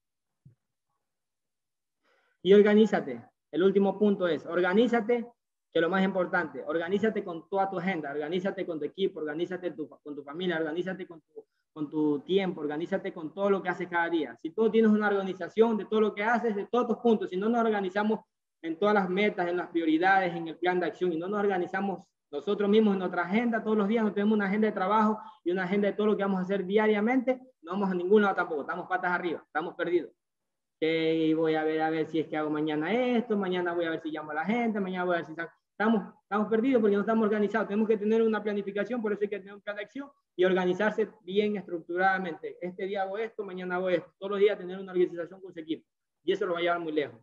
Y organízate. El último punto es, organízate, que es lo más importante. Organízate con toda tu agenda, organízate con tu equipo, organízate con tu familia, organízate con tu tiempo, organízate con todo lo que haces cada día. Si tú tienes una organización de todo lo que haces, de todos tus puntos, si no nos organizamos en todas las metas, en las prioridades, en el plan de acción, y no nos organizamos nosotros mismos en nuestra agenda todos los días, no tenemos una agenda de trabajo y una agenda de todo lo que vamos a hacer diariamente, no vamos a ningún lado tampoco, estamos patas arriba, estamos perdidos. Y voy a ver si es que hago mañana esto, mañana voy a ver si llamo a la gente, mañana voy a ver si... Estamos perdidos porque no estamos organizados. Tenemos que tener una planificación, por eso hay que tener un plan de acción y organizarse bien estructuradamente. Este día hago esto, mañana hago esto. Todos los días tener una organización con su equipo. Y eso lo va a llevar muy lejos.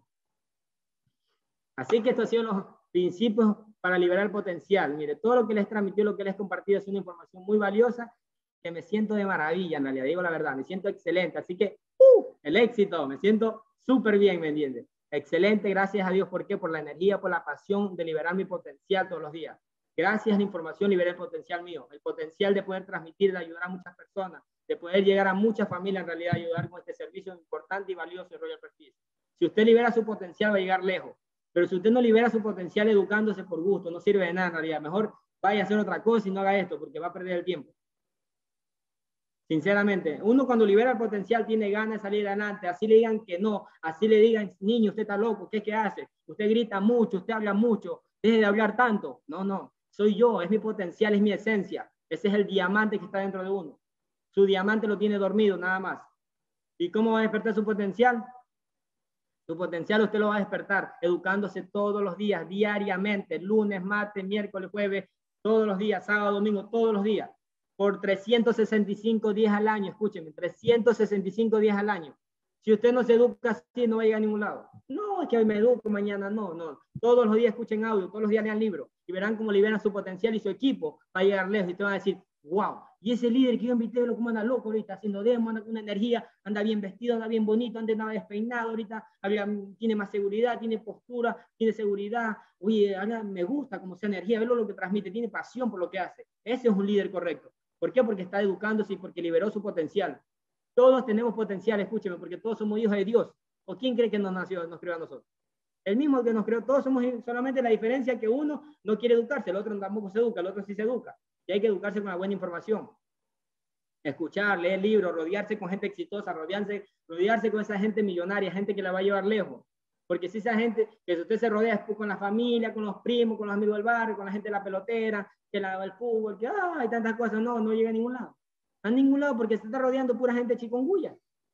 Así que estos han sido los principios para liberar el potencial. Mire, todo lo que les transmitió, lo que les compartí es una información muy valiosa que me siento de maravilla, en realidad, digo la verdad, me siento excelente. Así que, el éxito, me siento súper bien, ¿me entiendes? Excelente, gracias a Dios. ¿Por qué? Por la energía, por la pasión de liberar mi potencial todos los días. Gracias a la información liberé el potencial mío, el potencial de poder transmitir, de ayudar a muchas personas, de poder llegar a muchas familias, en realidad, ayudar con este servicio importante y valioso de Royal Prestige. Si usted libera su potencial, va a llegar lejos. Pero si usted no libera su potencial educándose por gusto, no sirve de nada en realidad. Mejor vaya a hacer otra cosa y no haga esto, porque va a perder el tiempo. Sinceramente, uno cuando libera el potencial tiene ganas de salir adelante, así le digan que no, así le digan, niño, usted está loco, ¿qué es que hace? Usted grita mucho, usted habla mucho, deje de hablar tanto. No, soy yo, es mi potencial, es mi esencia. Ese es el diamante que está dentro de uno. Su diamante lo tiene dormido, nada más. ¿Y cómo va a despertar su potencial? Su potencial usted lo va a despertar educándose todos los días, diariamente, lunes, martes, miércoles, jueves, todos los días, sábado, domingo, todos los días. Por 365 días al año, escúcheme, 365 días al año. Si usted no se educa así, no va a llegar a ningún lado. No, es que hoy me educo, mañana no. Todos los días escuchen audio, todos los días lean libros y verán cómo liberan su potencial y su equipo va a llegar lejos y te van a decir, wow, y ese líder que yo invité, cómo anda loco ahorita, haciendo demo, anda con una energía, anda bien vestido, anda bien bonito, anda nada despeinado ahorita, tiene más seguridad, tiene postura, tiene seguridad, oye, me gusta cómo sea energía, verlo lo que transmite, tiene pasión por lo que hace. Ese es un líder correcto. ¿Por qué? Porque está educándose y porque liberó su potencial. Todos tenemos potencial, escúcheme, porque todos somos hijos de Dios. ¿O quién cree que nos creó a nosotros? El mismo que nos creó, todos somos, solamente la diferencia que uno no quiere educarse, el otro tampoco se educa, el otro sí se educa. Y hay que educarse con la buena información. Escuchar, leer libros, rodearse con gente exitosa, rodearse con esa gente millonaria, gente que la va a llevar lejos. Porque si esa gente, que si usted se rodea con la familia, con los primos, con los amigos del barrio, con la gente de la pelotera, que el fútbol, que hay tantas cosas, no llega a ningún lado. A ningún lado porque se está rodeando pura gente chikungunya.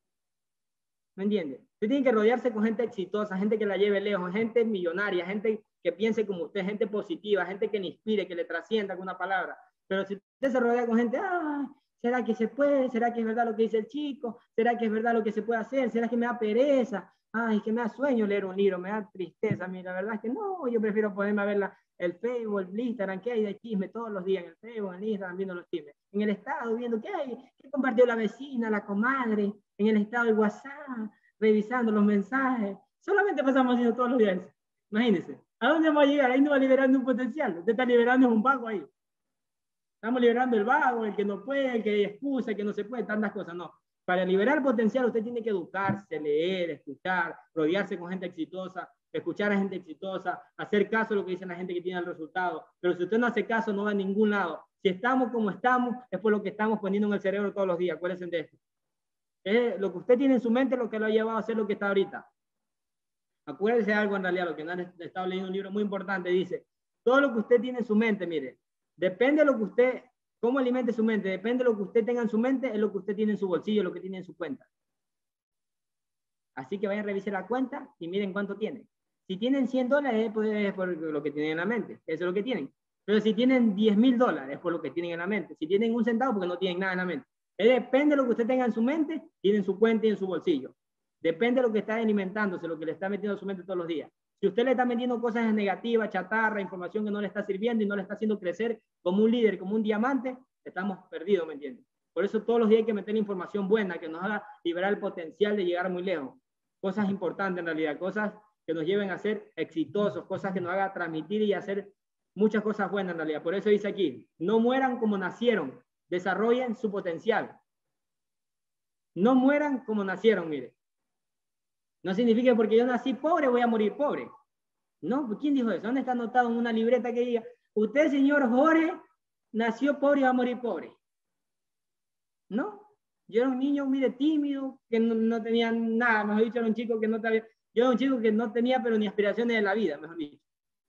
¿Me entiende? Usted tiene que rodearse con gente exitosa, gente que la lleve lejos, gente millonaria, gente que piense como usted, gente positiva, gente que le inspire, que le trascienda con una palabra. Pero si usted se rodea con gente, ¿será que se puede? ¿Será que es verdad lo que dice el chico? ¿Será que es verdad lo que se puede hacer? ¿Será que me da pereza? Es que me da sueño leer un libro, me da tristeza. Mira, la verdad es que no, yo prefiero ponerme a ver el Facebook, el Instagram, ¿qué hay de chisme todos los días? En el Facebook, en el Instagram, viendo los chismes. En el estado, viendo qué hay, qué compartió la vecina, la comadre. En el estado del WhatsApp, revisando los mensajes. Solamente pasamos haciendo todos los días. Imagínense. ¿A dónde vamos a llegar? Ahí no va liberando un potencial. Usted está liberando un vago ahí. Estamos liberando el vago, el que no puede, el que excusa, el que no se puede, tantas cosas. No. Para liberar potencial usted tiene que educarse, leer, escuchar, rodearse con gente exitosa, escuchar a gente exitosa, hacer caso a lo que dicen la gente que tiene el resultado. Pero si usted no hace caso, no va a ningún lado. Si estamos como estamos, es por lo que estamos poniendo en el cerebro todos los días. Acuérdense de esto. Lo que usted tiene en su mente es lo que lo ha llevado a hacer lo que está ahorita. Acuérdese de algo en realidad, lo que no han estado leyendo un libro muy importante, dice, todo lo que usted tiene en su mente, mire, depende de lo que usted, cómo alimente su mente, depende de lo que usted tenga en su mente, es lo que usted tiene en su bolsillo, lo que tiene en su cuenta. Así que vayan a revisar la cuenta y miren cuánto tiene. Si tienen $100, pues es por lo que tienen en la mente, eso es lo que tienen. Pero si tienen $10,000, es por lo que tienen en la mente. Si tienen un centavo, porque no tienen nada en la mente. Depende de lo que usted tenga en su mente, tiene en su cuenta y en su bolsillo. Depende de lo que está alimentándose, lo que le está metiendo en su mente todos los días. Si usted le está metiendo cosas negativas, chatarra, información que no le está sirviendo y no le está haciendo crecer como un líder, como un diamante, estamos perdidos, ¿me entiende? Por eso todos los días hay que meter información buena que nos haga liberar el potencial de llegar muy lejos. Cosas importantes en realidad, cosas que nos lleven a ser exitosos, cosas que nos hagan transmitir y hacer muchas cosas buenas en realidad. Por eso dice aquí, no mueran como nacieron, desarrollen su potencial. No mueran como nacieron, mire. No significa que porque yo nací pobre voy a morir pobre. No, ¿quién dijo eso? ¿Dónde está anotado en una libreta que diga, usted, señor Jorge, nació pobre y va a morir pobre? No, yo era un niño, mire, tímido, que no tenía nada, mejor dicho, era un chico que no tenía, yo era un chico que no tenía, pero ni aspiraciones de la vida, mejor dicho.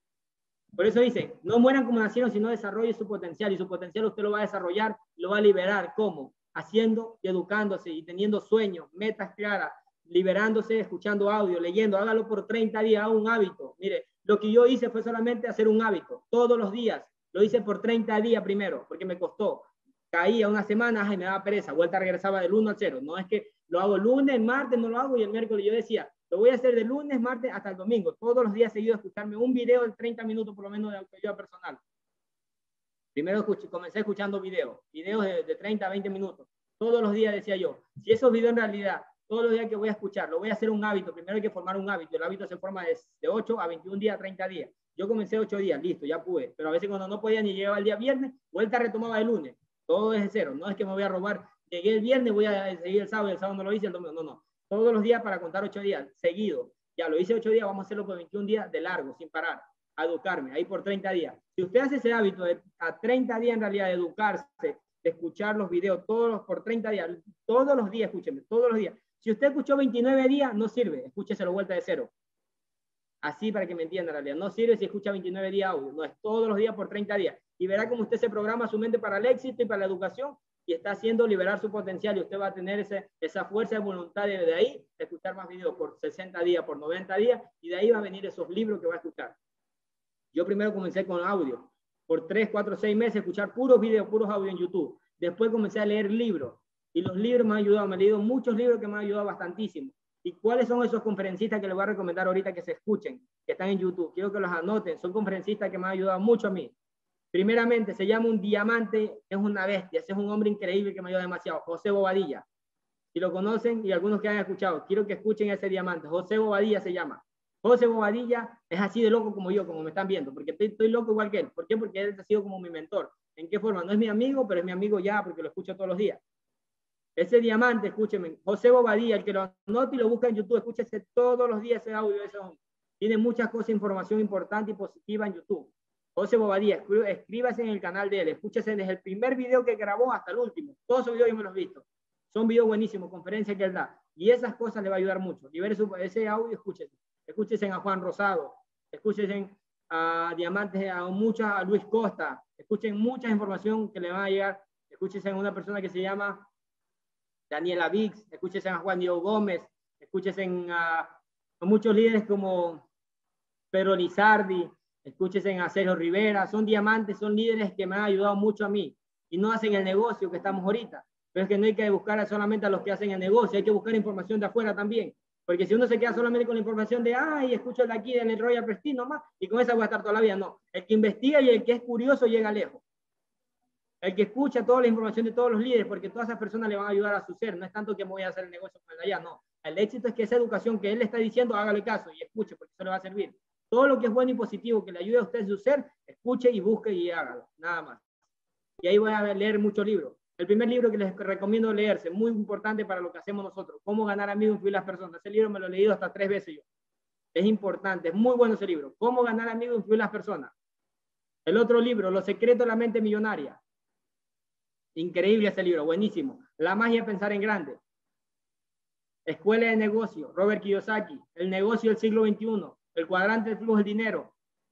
Por eso dice, no mueran como nacieron, sino desarrollen su potencial, y su potencial usted lo va a desarrollar, lo va a liberar. ¿Cómo? Haciendo y educándose y teniendo sueños, metas claras, liberándose, escuchando audio, leyendo, hágalo por 30 días, haga un hábito. Mire, lo que yo hice fue solamente hacer un hábito, todos los días, lo hice por 30 días primero, porque me costó. Caía una semana y me daba pereza, vuelta regresaba del 1 al 0. No es que lo hago el lunes, martes no lo hago y el miércoles yo decía, lo voy a hacer de lunes, martes hasta el domingo, todos los días seguidos, escucharme un video de 30 minutos por lo menos de autoayuda personal. Primero comencé escuchando videos de 30 a 20 minutos. Todos los días decía yo, si esos videos en realidad, todos los días que voy a escuchar, lo voy a hacer un hábito, primero hay que formar un hábito, el hábito se forma de 8 a 21 días, 30 días. Yo comencé 8 días, listo, ya pude, pero a veces cuando no podía ni llegaba el día viernes, vuelta retomaba el lunes, todo desde cero, no es que me voy a robar, llegué el viernes, voy a seguir el sábado no lo hice, el domingo, no, todos los días para contar 8 días, seguido, ya lo hice 8 días, vamos a hacerlo por 21 días de largo, sin parar, a educarme, ahí por 30 días. Si usted hace ese hábito de a 30 días en realidad de educarse, de escuchar los videos por 30 días, todos los días, escúcheme, todos los días. Si usted escuchó 29 días, no sirve, escúcheselo vuelta de cero. Así para que me entienda en realidad, no sirve si escucha 29 días audio, no es todos los días por 30 días. Y verá cómo usted se programa su mente para el éxito y para la educación y está haciendo liberar su potencial y usted va a tener esa fuerza de voluntad de ahí, de escuchar más videos por 60 días, por 90 días y de ahí va a venir esos libros que va a escuchar. Yo primero comencé con audio, por 3, 4, 6 meses escuchar puros videos, puros audios en YouTube. Después comencé a leer libros y los libros me han ayudado, me he leído muchos libros que me han ayudado bastantísimo. ¿Y cuáles son esos conferencistas que les voy a recomendar ahorita que se escuchen, que están en YouTube? Quiero que los anoten, son conferencistas que me han ayudado mucho a mí. Primeramente, se llama un diamante, es una bestia, es un hombre increíble que me ayuda demasiado, José Bobadilla. Si lo conocen y algunos que han escuchado, quiero que escuchen ese diamante, José Bobadilla se llama. José Bobadilla es así de loco como yo, como me están viendo, porque estoy loco igual que él. ¿Por qué? Porque él ha sido como mi mentor. ¿En qué forma? No es mi amigo, pero es mi amigo ya, porque lo escucho todos los días. Ese diamante, escúcheme, José Bobadilla, el que lo anote y lo busca en YouTube, escúchese todos los días ese audio, ese hombre. Tiene muchas cosas, información importante y positiva en YouTube. José Bobadilla, escríbase en el canal de él, escúchese desde el primer video que grabó hasta el último. Todos esos videos yo me los he visto. Son videos buenísimos, conferencias que él da. Y esas cosas le va a ayudar mucho. Libere ese audio, escúchese. Escúchese a Juan Rosado, escúchese a Diamantes, a Luis Costa, escuchen mucha información que le va a llegar. Escúchese a una persona que se llama Daniela Vix, escúchese a Juan Diego Gómez, escúchese a muchos líderes como Pedro Lizardi, escúchese a Sergio Rivera, son diamantes, son líderes que me han ayudado mucho a mí y no hacen el negocio que estamos ahorita, pero es que no hay que buscar solamente a los que hacen el negocio, hay que buscar información de afuera también, porque si uno se queda solamente con la información de, ay, escucho de aquí del Royal Prestige nomás, y con esa voy a estar toda la vida, no, el que investiga y el que es curioso llega lejos. El que escucha toda la información de todos los líderes, porque todas esas personas le van a ayudar a su ser. No es tanto que me voy a hacer el negocio con allá, no. El éxito es que esa educación que él le está diciendo, hágale caso y escuche, porque eso le va a servir. Todo lo que es bueno y positivo, que le ayude a usted en su ser, escuche y busque y hágalo, nada más. Y ahí voy a leer muchos libros. El primer libro que les recomiendo leerse, muy importante para lo que hacemos nosotros, Cómo ganar amigos e influir en las personas. Ese libro me lo he leído hasta 3 veces yo. Es importante, es muy bueno ese libro. Cómo ganar amigos e influir en las personas. El otro libro, Los secretos de la mente millonaria. Increíble ese libro, buenísimo. La magia de pensar en grande. Escuela de negocio, Robert Kiyosaki. El negocio del siglo XXI. El cuadrante del flujo del dinero.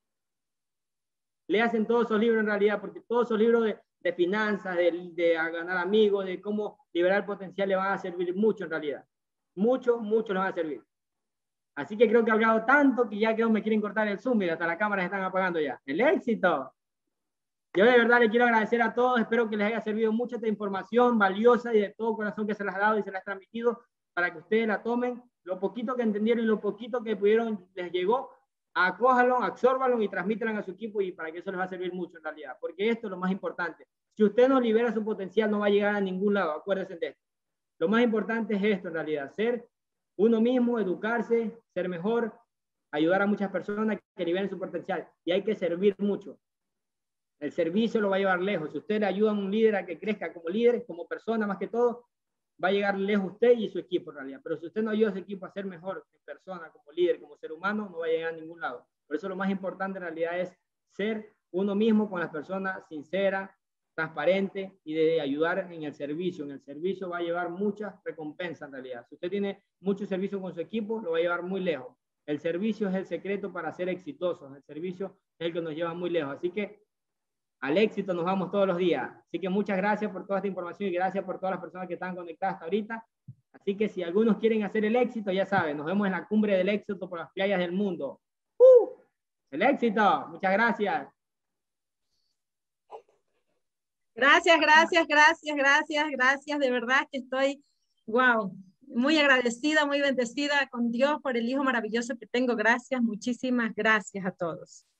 Leasen todos esos libros en realidad, porque todos esos libros de finanzas, de ganar amigos, de cómo liberar el potencial, le van a servir mucho en realidad. Mucho, mucho les van a servir. Así que creo que he hablado tanto que ya creo que me quieren cortar el Zoom y hasta las cámaras están apagando ya. ¡El éxito! Yo de verdad les quiero agradecer a todos. Espero que les haya servido mucha esta información valiosa y de todo corazón que se las ha dado y se las ha transmitido para que ustedes la tomen. Lo poquito que entendieron y lo poquito que pudieron les llegó, acójanlo, absórbanlo y transmítanlo a su equipo y para que eso les va a servir mucho en realidad. Porque esto es lo más importante. Si usted no libera su potencial, no va a llegar a ningún lado. Acuérdense de esto. Lo más importante es esto en realidad. Ser uno mismo, educarse, ser mejor, ayudar a muchas personas que liberen su potencial. Y hay que servir mucho. El servicio lo va a llevar lejos. Si usted le ayuda a un líder a que crezca como líder, como persona más que todo, va a llegar lejos usted y su equipo en realidad. Pero si usted no ayuda a su equipo a ser mejor como persona, como líder, como ser humano, no va a llegar a ningún lado. Por eso lo más importante en realidad es ser uno mismo con las personas, sincera, transparente y de ayudar en el servicio. En el servicio va a llevar muchas recompensas en realidad. Si usted tiene mucho servicio con su equipo, lo va a llevar muy lejos. El servicio es el secreto para ser exitosos. El servicio es el que nos lleva muy lejos. Así que al éxito nos vamos todos los días. Así que muchas gracias por toda esta información y gracias por todas las personas que están conectadas hasta ahorita. Así que si algunos quieren hacer el éxito, ya saben, nos vemos en la cumbre del éxito por las playas del mundo. ¡El éxito! Muchas gracias. Gracias, gracias, gracias, gracias, gracias. De verdad que estoy, wow, muy agradecida, muy bendecida con Dios por el hijo maravilloso que tengo. Gracias, muchísimas gracias a todos.